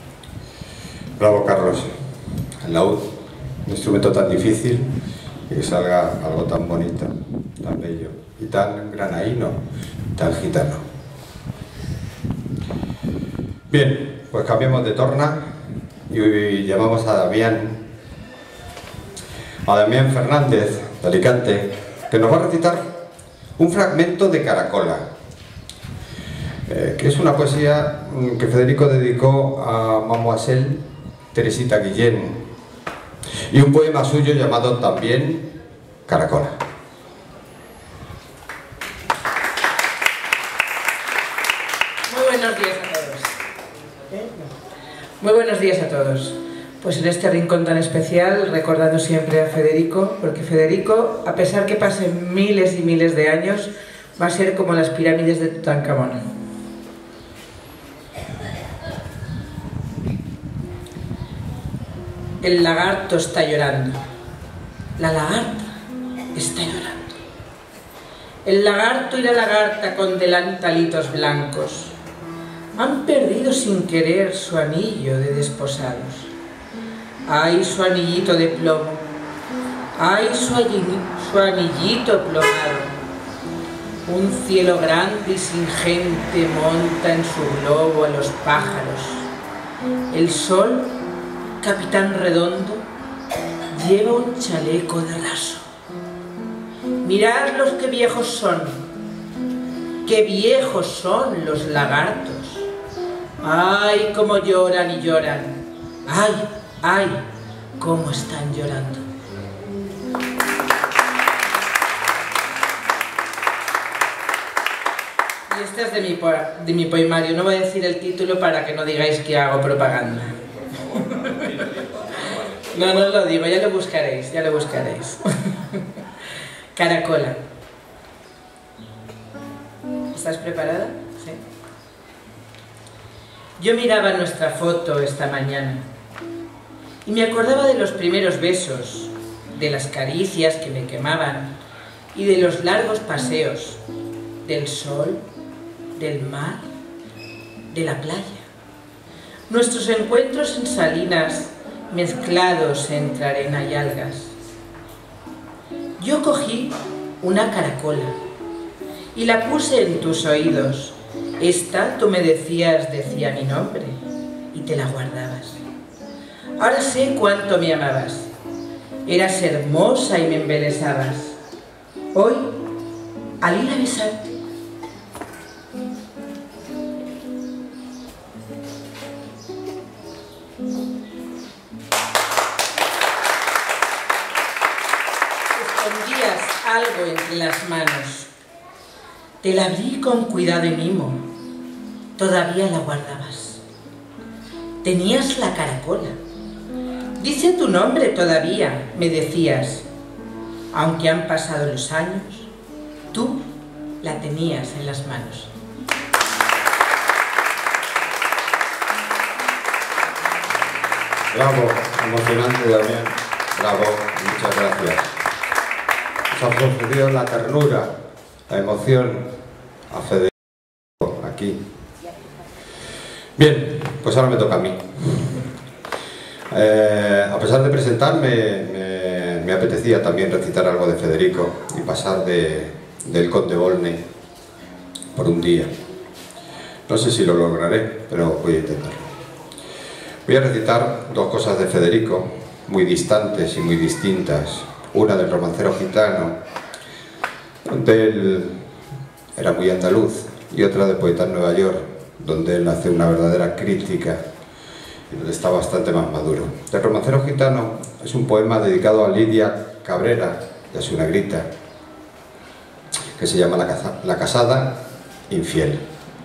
Bravo, Carlos. El laúd, un instrumento tan difícil y que salga algo tan bonito, tan bello y tan granaíno, tan gitano. Bien, pues cambiamos de torna y llamamos a Damián Fernández, de Alicante, que nos va a recitar un fragmento de Caracola, que es una poesía que Federico dedicó a Mademoiselle Teresita Guillén, y un poema suyo llamado también Caracola. Muy buenos días a todos. Muy buenos días a todos. Pues en este rincón tan especial, recordando siempre a Federico, porque Federico, a pesar que pasen miles y miles de años, va a ser como las pirámides de Tutankamón. El lagarto está llorando. La lagarta está llorando. El lagarto y la lagarta con delantalitos blancos han perdido sin querer su anillo de desposados. ¡Ay, su anillito de plomo! ¡Ay, su anillito plomado! Un cielo grande y sin gente monta en su globo a los pájaros. El sol, capitán redondo, lleva un chaleco de raso. Mirad los que viejos son. ¡Qué viejos son los lagartos! ¡Ay, cómo lloran y lloran! ¡Ay, ay, cómo están llorando! Y este es de mi poemario. No voy a decir el título para que no digáis que hago propaganda. No, no lo digo, ya lo buscaréis, ya lo buscaréis. Caracola. ¿Estás preparada? Sí. Yo miraba nuestra foto esta mañana y me acordaba de los primeros besos, de las caricias que me quemaban y de los largos paseos, del sol, del mar de la playa. Nuestros encuentros en salinas mezclados entre arena y algas. Yo cogí una caracola y la puse en tus oídos. Esta, tú me decías, decía mi nombre y te la guardabas. Ahora sé cuánto me amabas. Eras hermosa y me embelesabas. Hoy, al ir a besarte, escondías algo entre las manos. Te la abrí con cuidado y mimo. Todavía la guardabas. Tenías la caracola. Dice tu nombre todavía, me decías. Aunque han pasado los años, tú la tenías en las manos. Bravo, emocionante, Damián. Bravo, muchas gracias. Nos ha concedido la ternura, la emoción a Federico aquí. Bien, pues ahora me toca a mí. A pesar de presentarme, me apetecía también recitar algo de Federico y pasar del Conde Volney por un día. No sé si lo lograré, pero voy a intentarlo. Voy a recitar dos cosas de Federico, muy distantes y muy distintas. Una del Romancero Gitano, donde él era muy andaluz, y otra de Poeta en Nueva York, donde él hace una verdadera crítica y donde está bastante más maduro. El Romancero Gitano es un poema dedicado a Lidia Cabrera y a su negrita, que se llama La casada infiel.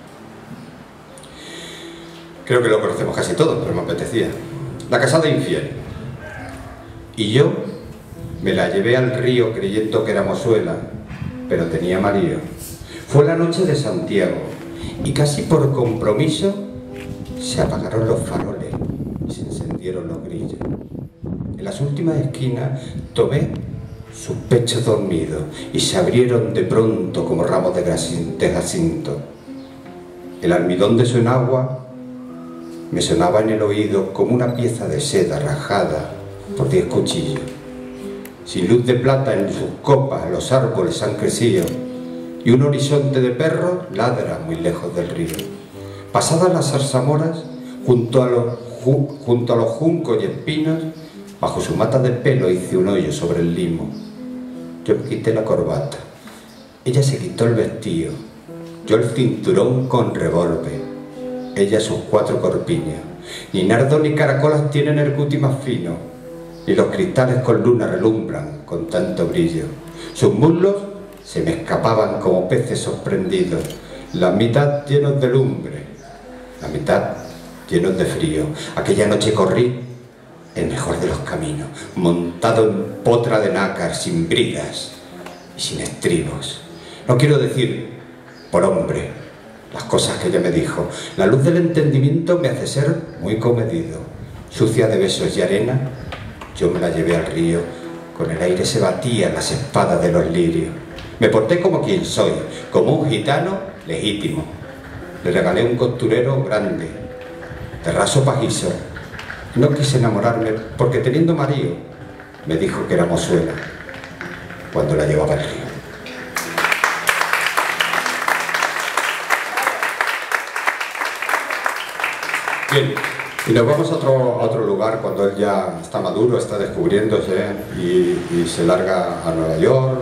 Creo que lo conocemos casi todos, pero me apetecía. La casada infiel. Y yo me la llevé al río creyendo que era mozuela, pero tenía marido. Fue la noche de Santiago y casi por compromiso se apagaron los faroles y se encendieron los grillos. En las últimas esquinas tomé sus pechos dormidos y se abrieron de pronto como ramos de jacinto. El almidón de su enagua me sonaba en el oído como una pieza de seda rajada por 10 cuchillos. Sin luz de plata en sus copas los árboles han crecido y un horizonte de perros ladra muy lejos del río. Pasadas las zarzamoras, junto a los juncos y espinos, bajo su mata de pelo hice un hoyo sobre el limo. Yo me quité la corbata, ella se quitó el vestido, yo el cinturón con revólver, ella sus 4 corpiños. Ni nardo ni caracolas tienen el cuti más fino, y los cristales con luna relumbran con tanto brillo. Sus muslos se me escapaban como peces sorprendidos, la mitad llenos de lumbre, la mitad llenos de frío. Aquella noche corrí el mejor de los caminos, montado en potra de nácar, sin bridas y sin estribos. No quiero decir por hombre las cosas que ella me dijo. La luz del entendimiento me hace ser muy comedido. Sucia de besos y arena, yo me la llevé al río. Con el aire se batían las espadas de los lirios. Me porté como quien soy, como un gitano legítimo. Le regalé un costurero grande, de raso pajizo. No quise enamorarme porque teniendo marido me dijo que era mozuela cuando la llevaba al río. Bien, y nos vamos a otro lugar cuando él ya está maduro, está descubriéndose y se larga a Nueva York,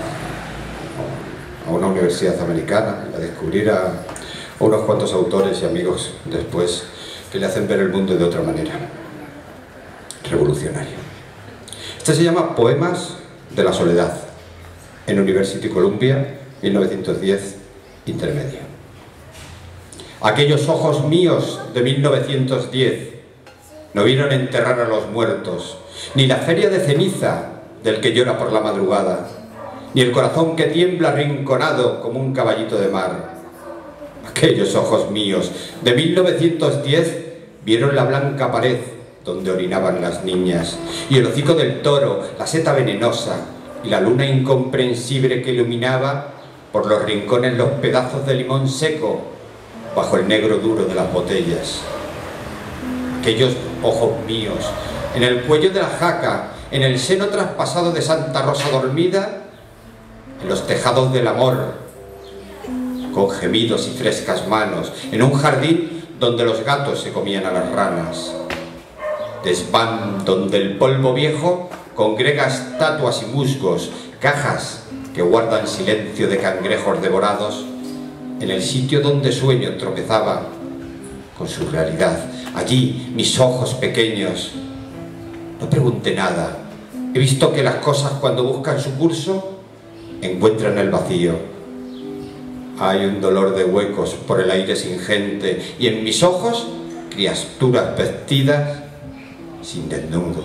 a una universidad americana, a descubrir a unos cuantos autores y amigos después que le hacen ver el mundo de otra manera. Revolucionario. Este se llama Poemas de la Soledad, en University Columbia, 1910, intermedio. Aquellos ojos míos de 1910 no vieron enterrar a los muertos, ni la feria de ceniza del que llora por la madrugada, ni el corazón que tiembla arrinconado como un caballito de mar. Aquellos ojos míos de 1910 vieron la blanca pared donde orinaban las niñas, y el hocico del toro, la seta venenosa, y la luna incomprensible que iluminaba por los rincones los pedazos de limón seco bajo el negro duro de las botellas. Aquellos ojos míos, en el cuello de la jaca, en el seno traspasado de Santa Rosa dormida, en los tejados del amor, con gemidos y frescas manos, en un jardín donde los gatos se comían a las ranas. Desván donde el polvo viejo congrega estatuas y musgos, cajas que guardan silencio de cangrejos devorados, en el sitio donde sueño tropezaba con su realidad. Allí, mis ojos pequeños. No pregunté nada. He visto que las cosas, cuando buscan su curso, encuentran el vacío. Hay un dolor de huecos por el aire sin gente, y en mis ojos, criaturas vestidas sin desnudo.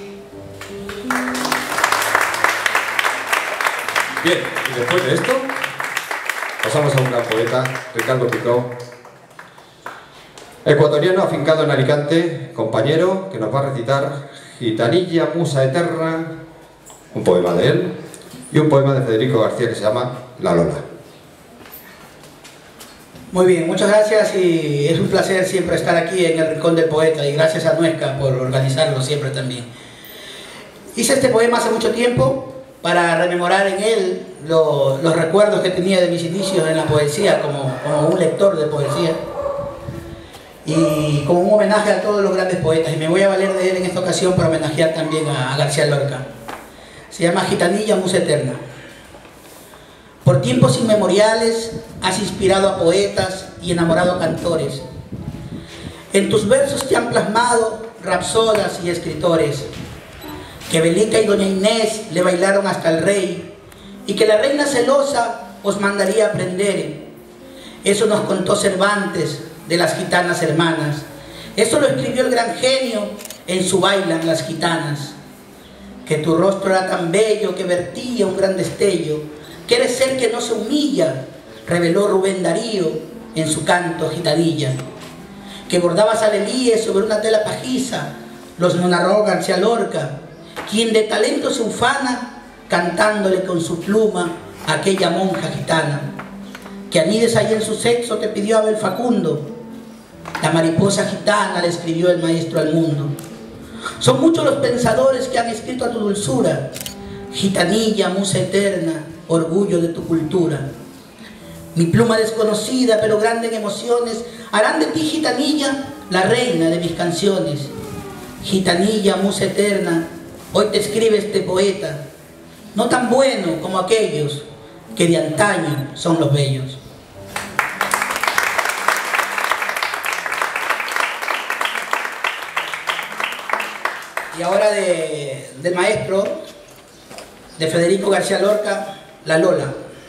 Bien, y después de esto, pasamos a un gran poeta, Ricardo Picó, ecuatoriano afincado en Alicante, compañero, que nos va a recitar Gitanilla, musa eterna, un poema de él, y un poema de Federico García que se llama La Lola. Muy bien, muchas gracias, y es un placer siempre estar aquí en el Rincón del Poeta, y gracias a Nuesca por organizarlo siempre también. Hice este poema hace mucho tiempo para rememorar en él los recuerdos que tenía de mis inicios en la poesía como un lector de poesía, y como un homenaje a todos los grandes poetas, y me voy a valer de él en esta ocasión para homenajear también a García Lorca. Se llama Gitanilla, musa eterna. Por tiempos inmemoriales has inspirado a poetas y enamorado a cantores. En tus versos te han plasmado rapsodas y escritores, que Belica y doña Inés le bailaron hasta el rey, y que la reina celosa os mandaría a prender. Eso nos contó Cervantes de las gitanas hermanas. Eso lo escribió el gran genio en su Bailan las gitanas. Que tu rostro era tan bello que vertía un gran destello, que eres ser que no se humilla, reveló Rubén Darío en su canto Gitanilla. Que bordabas alelíes sobre una tela pajiza, los narró García Lorca, quien de talento se ufana cantándole con su pluma a aquella monja gitana. Que anides ahí en su sexo te pidió Abel Facundo, la mariposa gitana le escribió el maestro al mundo. Son muchos los pensadores que han escrito a tu dulzura, Gitanilla, musa eterna, orgullo de tu cultura. Mi pluma desconocida pero grande en emociones harán de ti, Gitanilla, la reina de mis canciones. Gitanilla, musa eterna, hoy te escribe este poeta, no tan bueno como aquellos que de antaño son los bellos. Y ahora del maestro, de Federico García Lorca, La Lola.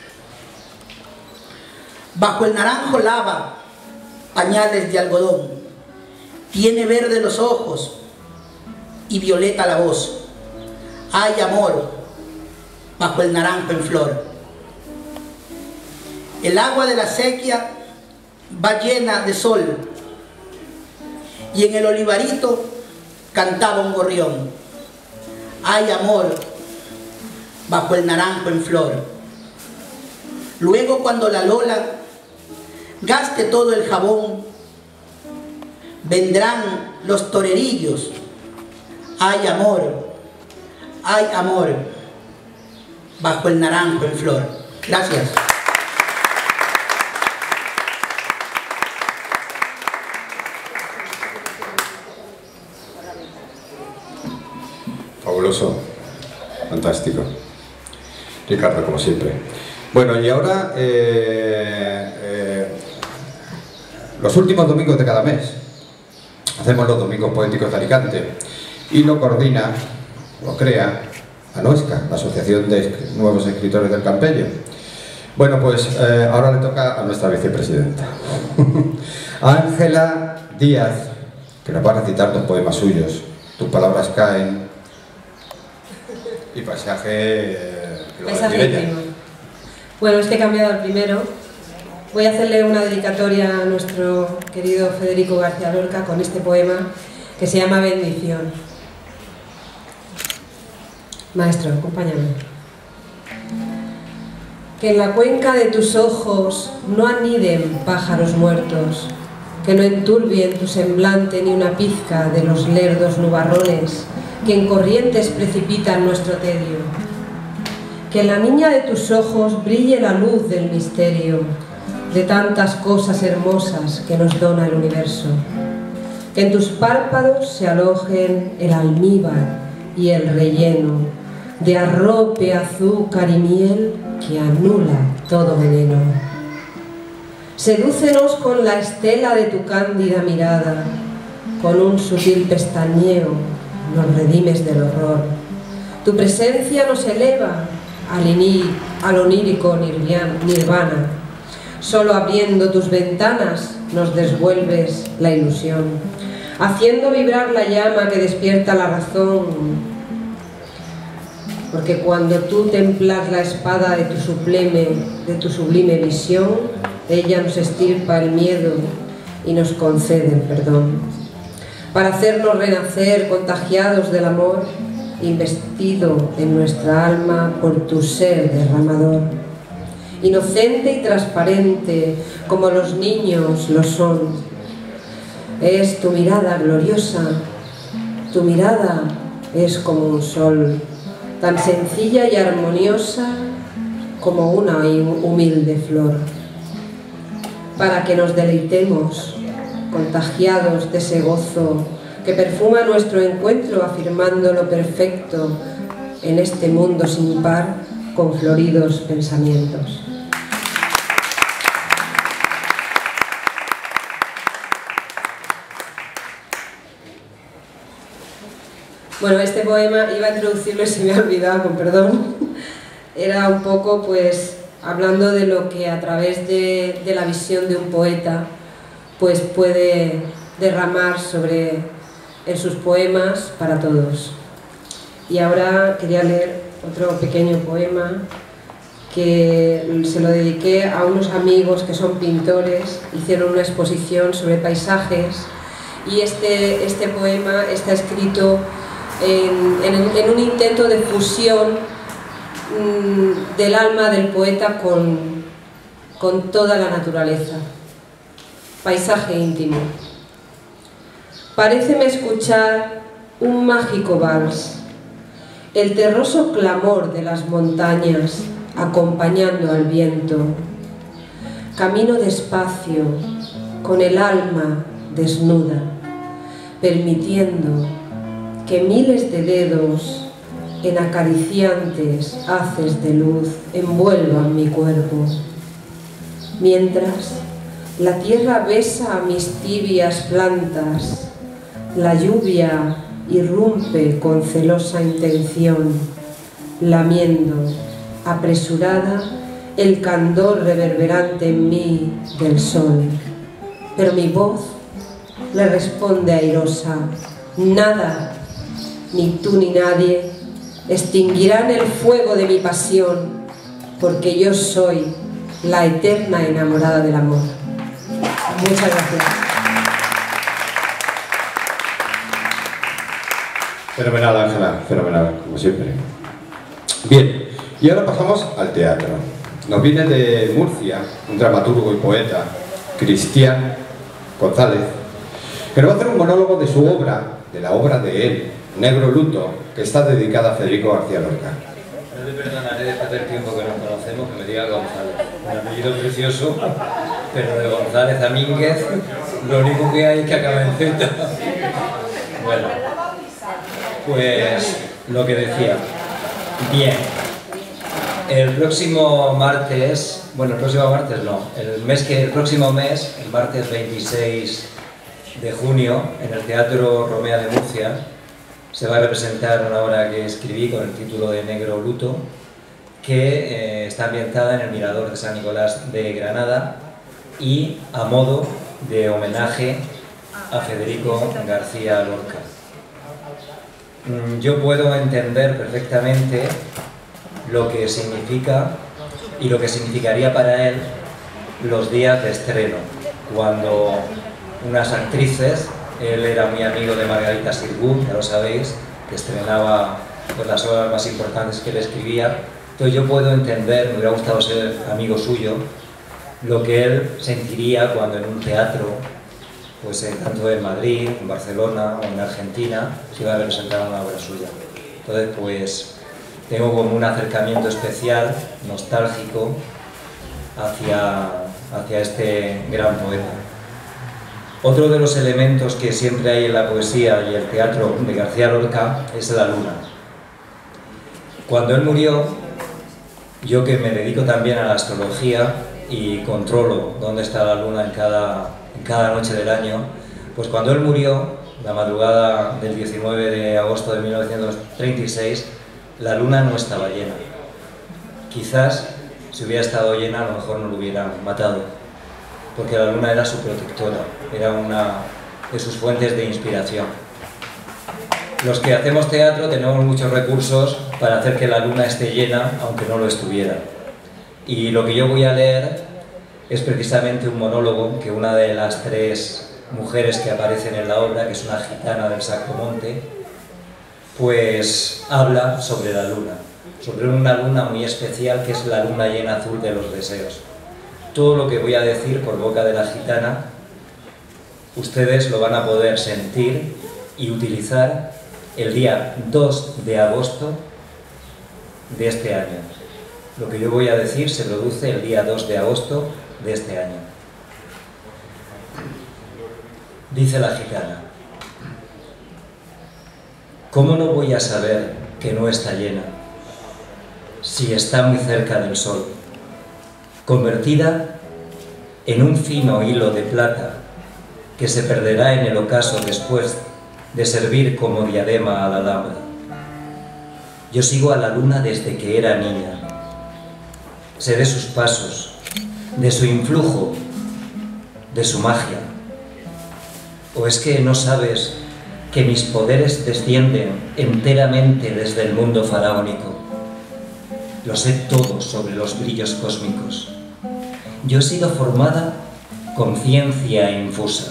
Bajo el naranjo lava pañales de algodón, tiene verde los ojos y violeta la voz. Hay amor bajo el naranjo en flor. El agua de la acequia va llena de sol, y en el olivarito cantaba un gorrión. Hay amor bajo el naranjo en flor. Luego, cuando la Lola gaste todo el jabón, vendrán los torerillos. Hay amor bajo el naranjo en flor. Gracias. Fabuloso, fantástico. Ricardo, como siempre. Bueno, y ahora los últimos domingos de cada mes hacemos los domingos poéticos de Alicante, y lo coordina, lo crea ANUESCA, la Asociación de Nuevos Escritores del Campello. Bueno, pues ahora le toca a nuestra vicepresidenta, Ángela Díaz, que nos va a recitar dos poemas suyos, Tus palabras caen y Paisaje primo. Bueno, he cambiado al primero. Voy a hacerle una dedicatoria a nuestro querido Federico García Lorca con este poema que se llama Bendición. Maestro, acompáñame. Que en la cuenca de tus ojos no aniden pájaros muertos, que no enturbien tu semblante ni una pizca de los lerdos nubarrones que en corrientes precipitan nuestro tedio. Que en la niña de tus ojos brille la luz del misterio, de tantas cosas hermosas que nos dona el universo. Que en tus párpados se alojen el almíbar y el relleno de arrope, azúcar y miel que anula todo veneno. Sedúcenos con la estela de tu cándida mirada, con un sutil pestañeo nos redimes del horror. Tu presencia nos eleva al onírico nirvana. Solo abriendo tus ventanas nos devuelves la ilusión, haciendo vibrar la llama que despierta la razón. Porque cuando tú templas la espada de tu sublime visión, ella nos extirpa el miedo y nos concede el perdón. Para hacernos renacer contagiados del amor, investido en nuestra alma por tu ser derramador. Inocente y transparente como los niños lo son. Es tu mirada gloriosa, tu mirada es como un sol, tan sencilla y armoniosa como una humilde flor. Para que nos deleitemos, contagiados de ese gozo que perfuma nuestro encuentro, afirmando lo perfecto en este mundo sin par con floridos pensamientos. Bueno, este poema iba a introducirlo y se me ha olvidado, con perdón. Era un poco, pues, hablando de lo que a través de la visión de un poeta, pues puede derramar en sus poemas para todos. Y ahora quería leer otro pequeño poema que se lo dediqué a unos amigos que son pintores, hicieron una exposición sobre paisajes y este poema está escrito en un intento de fusión del alma del poeta con toda la naturaleza. Paisaje íntimo. Paréceme escuchar un mágico vals, el terroso clamor de las montañas acompañando al viento. Camino despacio, con el alma desnuda, permitiendo que miles de dedos en acariciantes haces de luz envuelvan mi cuerpo, mientras la tierra besa a mis tibias plantas, la lluvia irrumpe con celosa intención, lamiendo, apresurada, el candor reverberante en mí del sol. Pero mi voz le responde airosa: nada, ni tú ni nadie, extinguirán el fuego de mi pasión, porque yo soy la eterna enamorada del amor. Muchas gracias. Fenomenal, Ángela, fenomenal, como siempre. Bien, y ahora pasamos al teatro. Nos viene de Murcia un dramaturgo y poeta, Cristian González, que nos va a hacer un monólogo de su obra, de la obra de él, Negro Luto, que está dedicada a Federico García Lorca. No le perdonaré después del tiempo que nos conocemos que me diga González. Un apellido precioso, pero de González a Mínguez, lo único que hay es que acaba en Z. Bueno, pues lo que decía. Bien, el próximo martes, bueno, el próximo martes no, el próximo mes, el martes 26 de junio, en el Teatro Romea de Murcia, se va a representar una obra que escribí con el título de Negro Luto, que está ambientada en el Mirador de San Nicolás de Granada y a modo de homenaje a Federico García Lorca. Yo puedo entender perfectamente lo que significa y lo que significaría para él los días de estreno, cuando unas actrices, él era muy amigo de Margarita Sirgut, ya lo sabéis, que estrenaba pues, las obras más importantes que él escribía, Entonces yo puedo entender, me hubiera gustado ser amigo suyo, lo que él sentiría cuando en un teatro, pues tanto en Madrid, en Barcelona o en Argentina, se iba a representar una obra suya. Entonces pues tengo como un acercamiento especial, nostálgico, hacia este gran poeta. Otro de los elementos que siempre hay en la poesía y el teatro de García Lorca es la luna. Cuando él murió, yo que me dedico también a la astrología y controlo dónde está la luna en cada noche del año, pues cuando él murió, la madrugada del 19 de agosto de 1936, la luna no estaba llena. Quizás si hubiera estado llena a lo mejor no lo hubieran matado, porque la luna era su protectora, era una de sus fuentes de inspiración. Los que hacemos teatro tenemos muchos recursos para hacer que la luna esté llena, aunque no lo estuviera. Y lo que yo voy a leer es precisamente un monólogo que una de las 3 mujeres que aparecen en la obra, que es una gitana del Sacromonte, pues habla sobre la luna, sobre una luna muy especial que es la luna llena azul de los deseos. Todo lo que voy a decir por boca de la gitana, ustedes lo van a poder sentir y utilizar el día 2 de agosto de este año. Lo que yo voy a decir se produce el día 2 de agosto de este año. Dice la gitana: ¿cómo no voy a saber que no está llena, si está muy cerca del sol, convertida en un fino hilo de plata que se perderá en el ocaso después de servir como diadema a la lámpara? Yo sigo a la luna desde que era niña. Sé de sus pasos, de su influjo, de su magia. ¿O es que no sabes que mis poderes descienden enteramente desde el mundo faraónico? Lo sé todo sobre los brillos cósmicos. Yo he sido formada con ciencia infusa.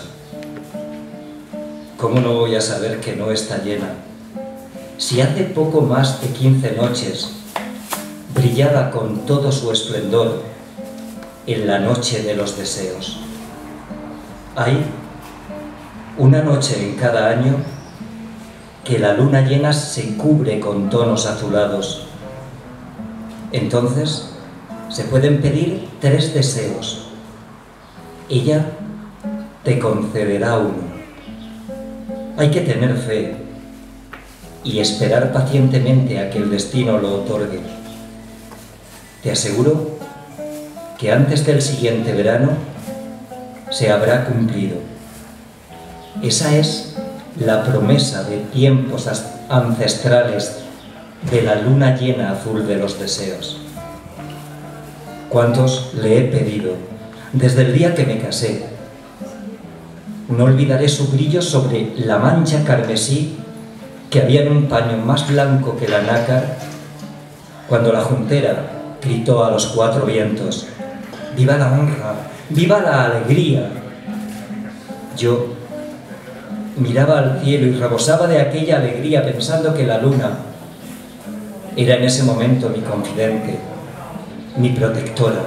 ¿Cómo no voy a saber que no está llena? Si hace poco más de 15 noches brillaba con todo su esplendor en la noche de los deseos. Hay una noche en cada año que la luna llena se cubre con tonos azulados. Entonces se pueden pedir 3 deseos. Ella te concederá uno. Hay que tener fe y esperar pacientemente a que el destino lo otorgue. Te aseguro que antes del siguiente verano se habrá cumplido. Esa es la promesa de tiempos ancestrales de la luna llena azul de los deseos. ¿Cuántos le he pedido desde el día que me casé? No olvidaré su brillo sobre la mancha carmesí que había en un paño más blanco que la nácar cuando la juntera gritó a los 4 vientos: ¡viva la honra! ¡Viva la alegría! Yo miraba al cielo y rebosaba de aquella alegría pensando que la luna era en ese momento mi confidente, mi protectora.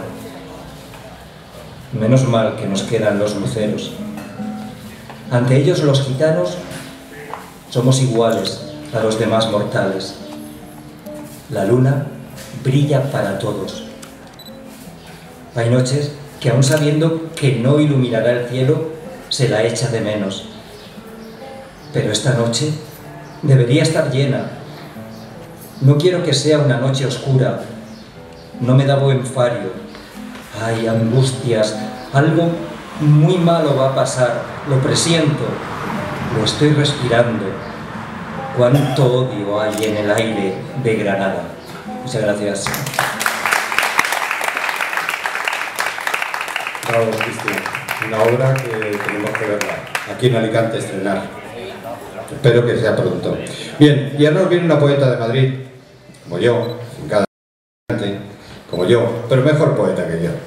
Menos mal que nos quedan los luceros. Ante ellos los gitanos somos iguales a los demás mortales. La luna brilla para todos. Hay noches que aun sabiendo que no iluminará el cielo, se la echa de menos. Pero esta noche debería estar llena. No quiero que sea una noche oscura. No me da buen fario. Ay, angustias, algo muy malo va a pasar. Lo presiento. Lo estoy respirando. Cuánto odio hay en el aire de Granada. Muchas gracias. Bravo, Cristian. Una obra que tenemos que verla. Aquí en Alicante estrenar. Espero que sea pronto. Bien, y ahora nos viene una poeta de Madrid, como yo, en cada como yo, pero mejor poeta que yo.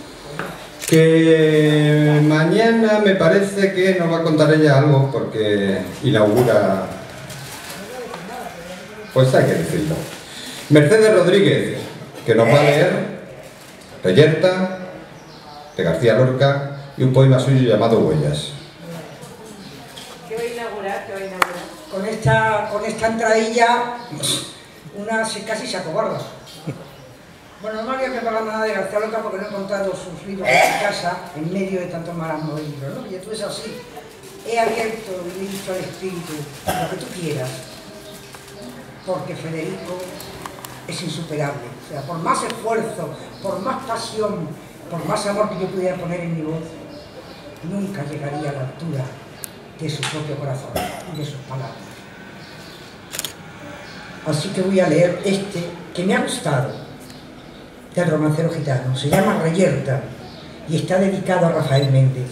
Que mañana me parece que nos va a contar ella algo porque inaugura, pues hay que decirlo. Mercedes Rodríguez, que nos va a leer Reyerta, de García Lorca, y un poema suyo llamado Huellas. ¿Qué voy a inaugurar? Con esta entradilla, una casi se acobarda. Bueno, no me había preparado nada de García Lorca porque no he encontrado sus libros en casa, en medio de tantos marasmos de libros, ¿no? Y esto es así. He abierto y he dicho al espíritu lo que tú quieras, porque Federico es insuperable. O sea, por más esfuerzo, por más pasión, por más amor que yo pudiera poner en mi voz, nunca llegaría a la altura de su propio corazón y de sus palabras. Así que voy a leer este que me ha gustado, del romancero gitano. Se llama Reyerta y está dedicado a Rafael Méndez.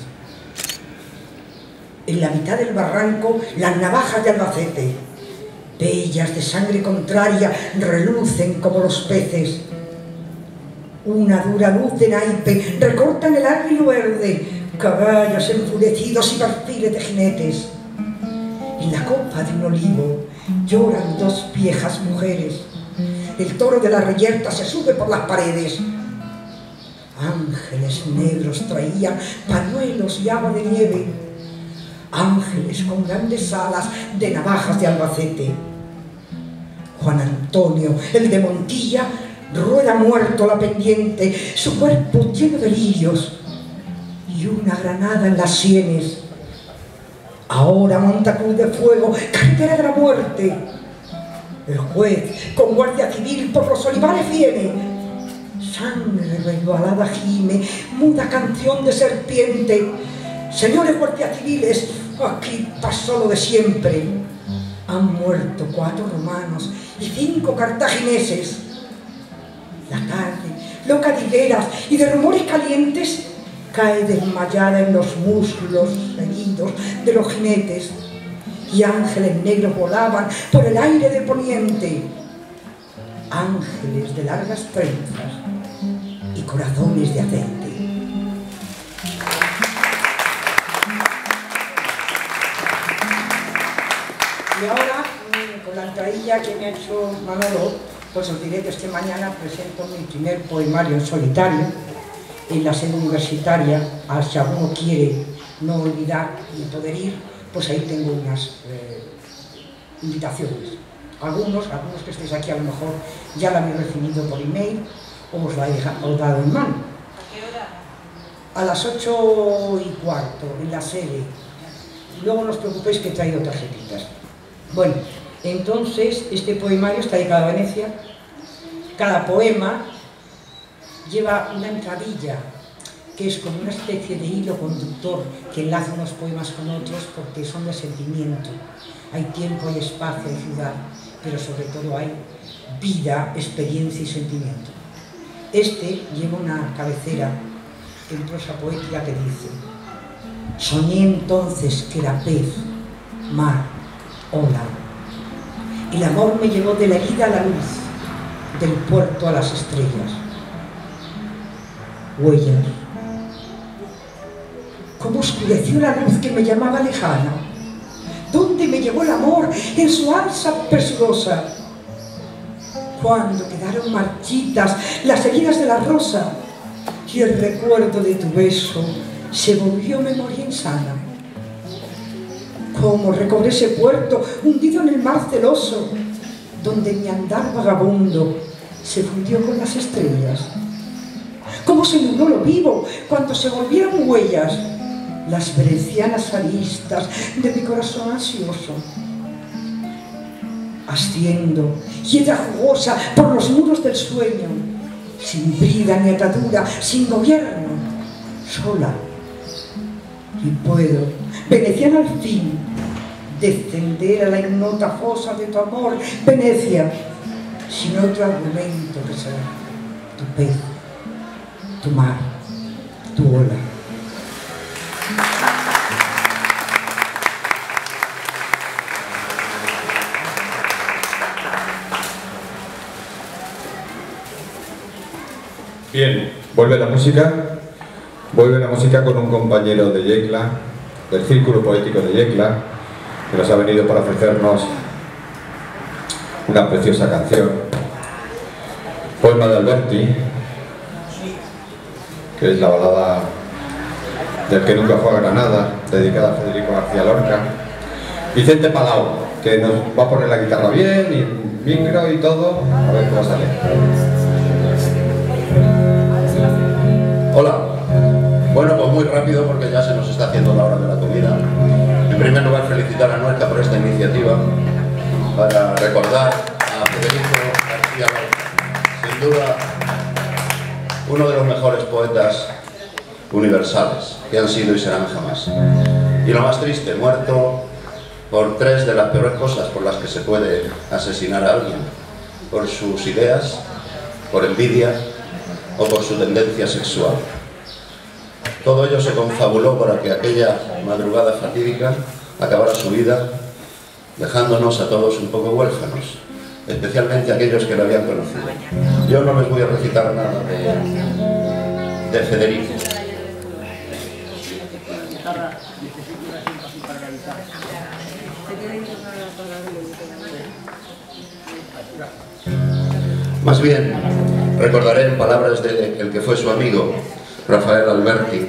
En la mitad del barranco, las navajas de Albacete, bellas de sangre contraria, relucen como los peces. Una dura luz de naipe recorta en el agrio verde caballos enfurecidos y perfiles de jinetes. En la copa de un olivo lloran dos viejas mujeres. El toro de la Reyerta se sube por las paredes. Ángeles negros traían pañuelos y agua de nieve. Ángeles con grandes alas de navajas de Albacete. Juan Antonio, el de Montilla, rueda muerto la pendiente, su cuerpo lleno de lirios y una granada en las sienes. Ahora monta cruz de fuego, carretera de la muerte. El juez, con guardia civil, por los olivares viene. Sangre resbalada gime, muda canción de serpiente. Señores guardias civiles, aquí pasó lo de siempre. Han muerto 4 romanos y 5 cartagineses. La tarde, loca de higueras y de rumores calientes, cae desmayada en los muslos heridos de los jinetes. Y ángeles negros volaban por el aire de poniente. Ángeles de largas trenzas y corazones de aceite. Y ahora, con la entradilla que me ha hecho Manolo, pues os diré que esta mañana presento mi primer poemario en solitario en la sede universitaria. Si alguno quiere no olvidar ni poder ir, pues ahí tengo unas invitaciones. Algunos que estéis aquí a lo mejor ya la habéis recibido por email o os la he dado en mano. ¿A qué hora? A las 8:15 en la sede. Luego no os preocupéis que he traído tarjetitas. Bueno, entonces este poemario está dedicado a Venecia. Cada poema lleva una entradilla que es como una especie de hilo conductor que enlaza unos poemas con otros porque son de sentimiento. Hay tiempo, hay espacio, hay ciudad, pero sobre todo hay vida, experiencia y sentimiento. Este lleva una cabecera en prosa poética que dice: soñé entonces que era pez, mar, ola. El amor me llevó de la herida a la luz, del puerto a las estrellas. Huellas. Cómo oscureció la luz que me llamaba lejana. ¿Dónde me llevó el amor en su alza presurosa? Cuando quedaron marchitas las heridas de la rosa y el recuerdo de tu beso se volvió memoria insana. Cómo recobré ese puerto hundido en el mar celoso, donde mi andar vagabundo se fundió con las estrellas. Cómo se nubló lo vivo cuando se volvieron huellas las venecianas aristas de mi corazón ansioso. Asciendo, hiedra jugosa por los muros del sueño, sin brida ni atadura, sin gobierno, sola. Y puedo, veneciana al fin, descender a la ignota fosa de tu amor, Venecia, sin otro argumento que sea tu pez, tu mar, tu ola. Bien, vuelve la música con un compañero de Yecla, del Círculo Poético de Yecla, que nos ha venido para ofrecernos una preciosa canción. Poema de Alberti, que es la balada del que nunca fue a Granada, dedicada a Federico García Lorca. Vicente Palau, que nos va a poner la guitarra bien, y el micro y todo, a ver cómo sale. Hola. Bueno, pues muy rápido porque ya se nos está haciendo la hora de la comida. En primer lugar, felicitar a Nuesca por esta iniciativa para recordar a Federico García Lorca. Sin duda, uno de los mejores poetas universales que han sido y serán jamás. Y lo más triste, muerto por tres de las peores cosas por las que se puede asesinar a alguien: por sus ideas, por envidia o por su tendencia sexual. Todo ello se confabuló para que aquella madrugada fatídica acabara su vida dejándonos a todos un poco huérfanos, especialmente aquellos que lo habían conocido. Yo no les voy a recitar nada de Federico. Más bien, recordaré en palabras de el que fue su amigo, Rafael Alberti,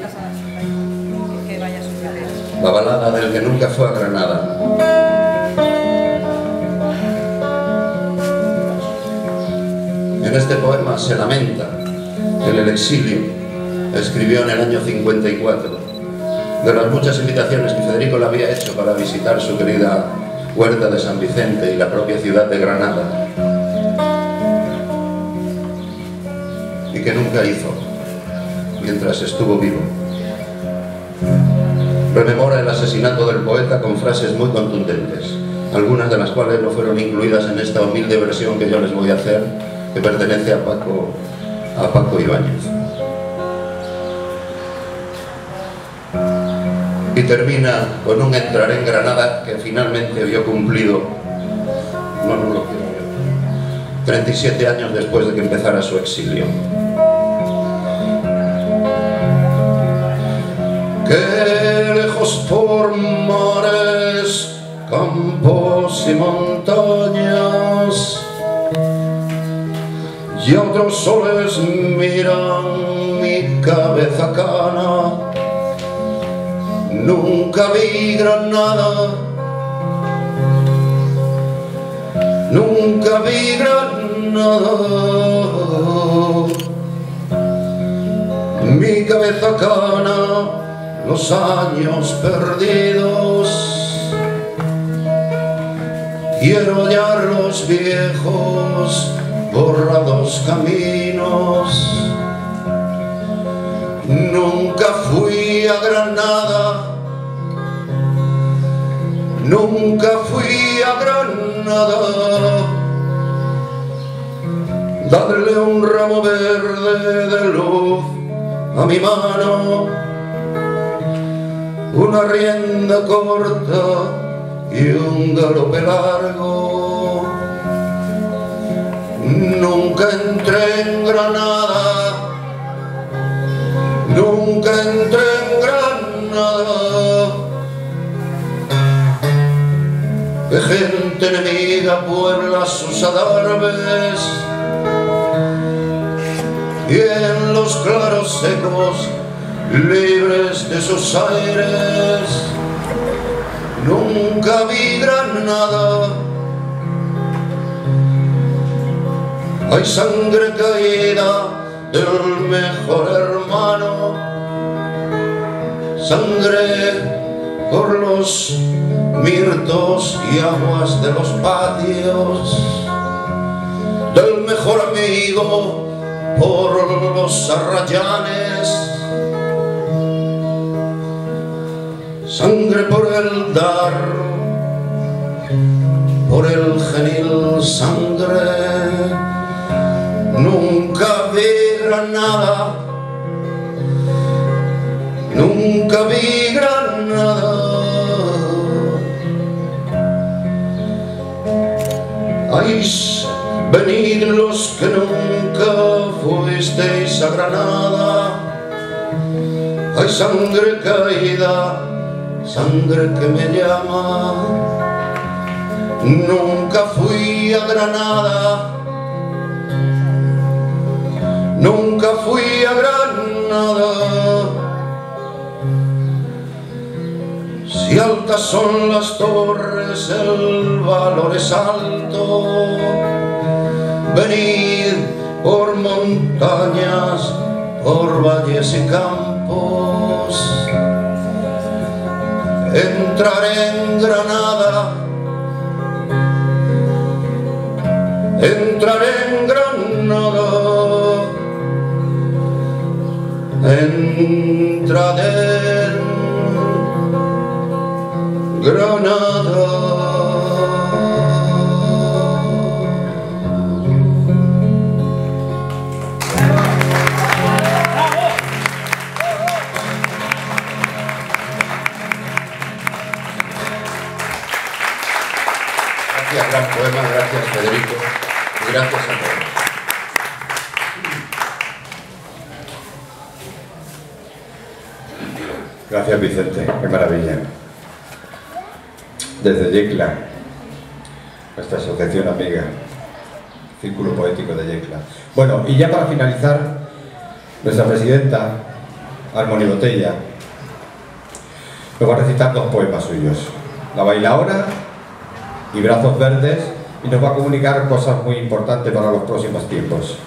la balada del que nunca fue a Granada. En este poema se lamenta en el exilio, escribió en el año 54, de las muchas invitaciones que Federico le había hecho para visitar su querida Huerta de San Vicente y la propia ciudad de Granada, y que nunca hizo mientras estuvo vivo. Rememora el asesinato del poeta con frases muy contundentes, algunas de las cuales no fueron incluidas en esta humilde versión que yo les voy a hacer, que pertenece a Paco Ibáñez. Y termina con un entraré en Granada que finalmente vio cumplido, no lo quiero yo, 37 años después de que empezara su exilio. Qué lejos por mares, campos y montañas, y otros soles miran mi cabeza cana. Nunca vi Granada, nunca vi Granada. Mi cabeza cana, los años perdidos, quiero hallar los viejos borrados caminos. Nunca fui a Granada, nunca fui a Granada. Dadle un ramo verde de luz a mi mano, una rienda corta y un galope largo. Nunca entré en Granada, nunca entré en Granada. De gente enemiga puebla sus adarves, y en los claros secos libres de sus aires. Nunca vi Granada. Hay sangre caída del mejor hermano, sangre por los mirtos y aguas de los patios, del mejor amigo por los arrayanes, sangre por el dar, por el genil sangre. Nunca vi Granada, nunca vi Granada. Ay, venid los que nunca fuisteis a Granada. Hay sangre caída, sangre que me llama. Nunca fui a Granada, nunca fui a Granada. Si altas son las torres, el valor es alto. Venid por montañas, por valles y campos. Entraré en Granada, entraré en Granada, entraré en Granada. Gracias, gran poema, gracias Federico, y gracias a todos. Gracias Vicente, qué maravilla. Desde Yecla, nuestra asociación amiga, Círculo Poético de Yecla. Bueno, y ya para finalizar, nuestra presidenta, Armoni Botella, nos va a recitar dos poemas suyos, La bailaora y Brazos verdes, y nos va a comunicar cosas muy importantes para los próximos tiempos.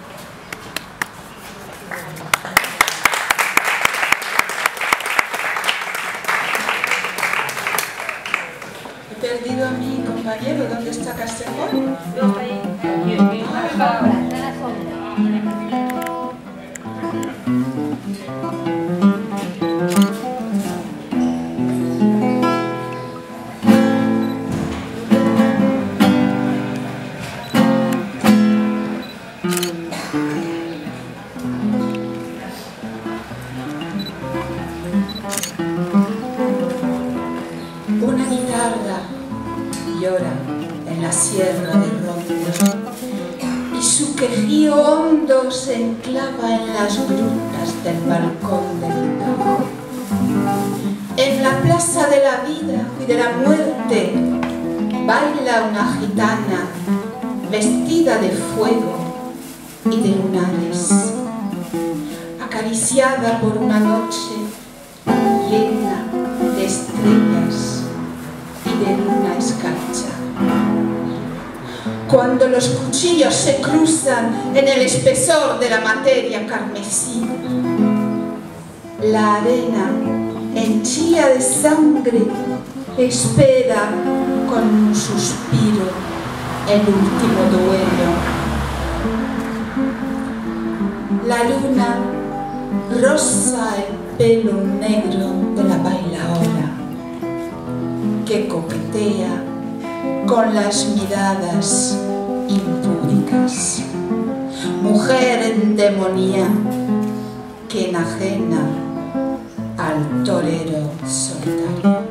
He perdido a mi compañero. ¿Dónde está Castejón? Una guitarra llora en la sierra de Ronda y su quejío hondo se enclava en las grutas del balcón del lago. En la plaza de la vida y de la muerte baila una gitana vestida de fuego y de lunares, acariciada por una noche llena de estrellas y de luna escarcha. Cuando los cuchillos se cruzan en el espesor de la materia carmesí, la arena henchida de sangre espera con un suspiro el último duelo. La luna roza el pelo negro de la bailaora, que coquetea con las miradas impúdicas. Mujer endemoniada que enajena al torero solitario.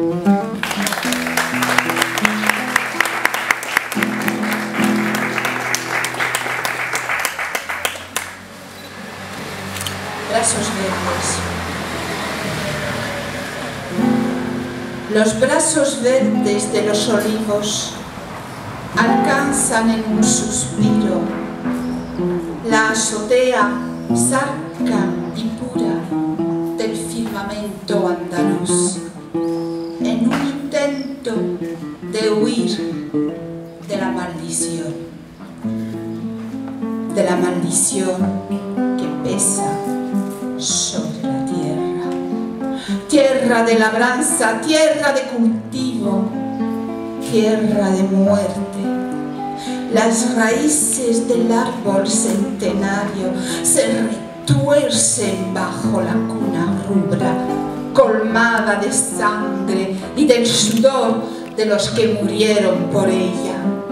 Brazos verdes. Los brazos verdes de los olivos alcanzan en un suspiro la azotea zarca y pura del firmamento andaluz, en un intento de huir de la maldición que pesa sobre la tierra. Tierra de labranza, tierra de cultivo, tierra de muerte. Las raíces del árbol centenario se retuercen bajo la cuna rubra, colmada de sangre y del sudor de los que murieron por ella.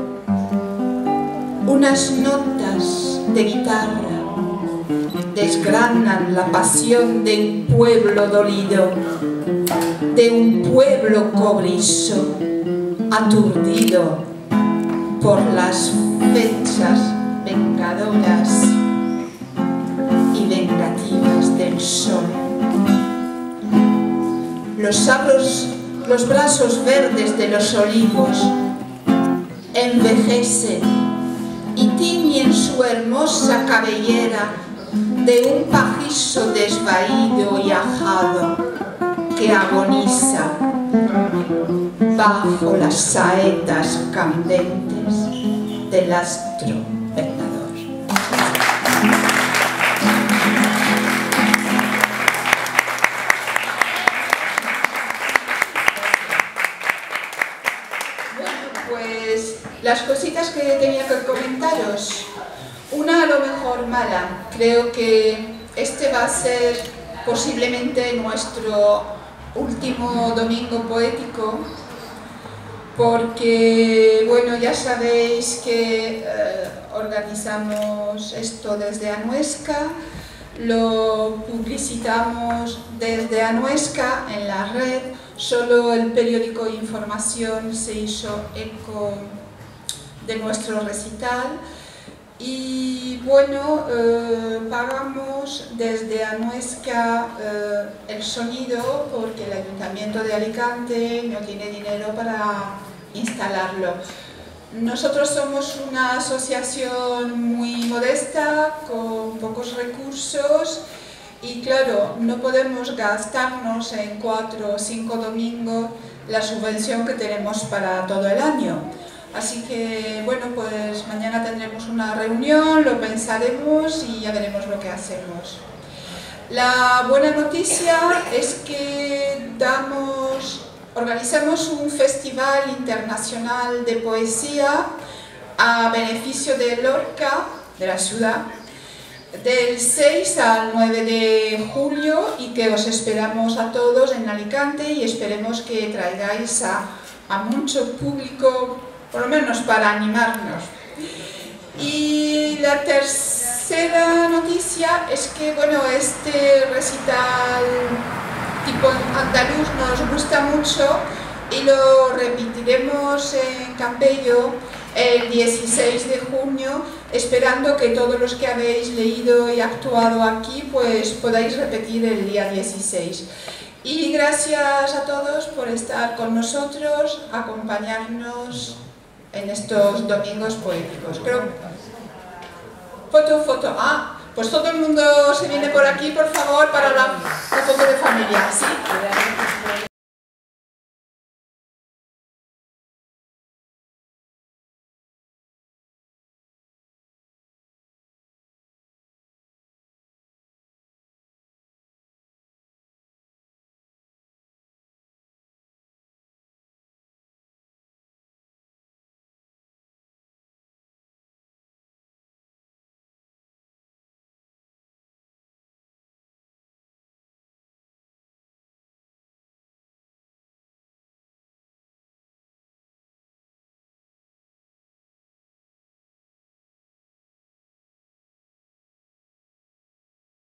Unas notas de guitarra desgranan la pasión de un pueblo dolido, de un pueblo cobrizo, aturdido por las fechas vengadoras y vengativas del sol. Los brazos verdes de los olivos envejecen y tiñen su hermosa cabellera de un pajizo desvaído y ajado que agoniza bajo las saetas candentes del astro vengador. Bueno, pues las cositas que tenía que comentaros. Una a lo mejor mala. Creo que este va a ser posiblemente nuestro último domingo poético, porque, bueno, ya sabéis que organizamos esto desde Anuesca, lo publicitamos desde Anuesca en la red, solo el periódico Información se hizo eco de nuestro recital. Y bueno, pagamos desde Anuesca el sonido porque el Ayuntamiento de Alicante no tiene dinero para instalarlo. Nosotros somos una asociación muy modesta, con pocos recursos y claro, no podemos gastarnos en 4 o 5 domingos la subvención que tenemos para todo el año. Así que, bueno, pues mañana tendremos una reunión, lo pensaremos y ya veremos lo que hacemos. La buena noticia es que organizamos un festival internacional de poesía a beneficio de Lorca, de la ciudad, del 6 al 9 de julio y que os esperamos a todos en Alicante y esperemos que traigáis a mucho público, por lo menos para animarnos. Y la tercera noticia es que, bueno, este recital tipo andaluz nos gusta mucho y lo repetiremos en Campello el 16 de junio, esperando que todos los que habéis leído y actuado aquí pues podáis repetir el día 16. Y gracias a todos por estar con nosotros, acompañarnos en estos domingos poéticos. Pero, foto. Ah, pues todo el mundo se viene por aquí, por favor, para la foto de familia. Sí.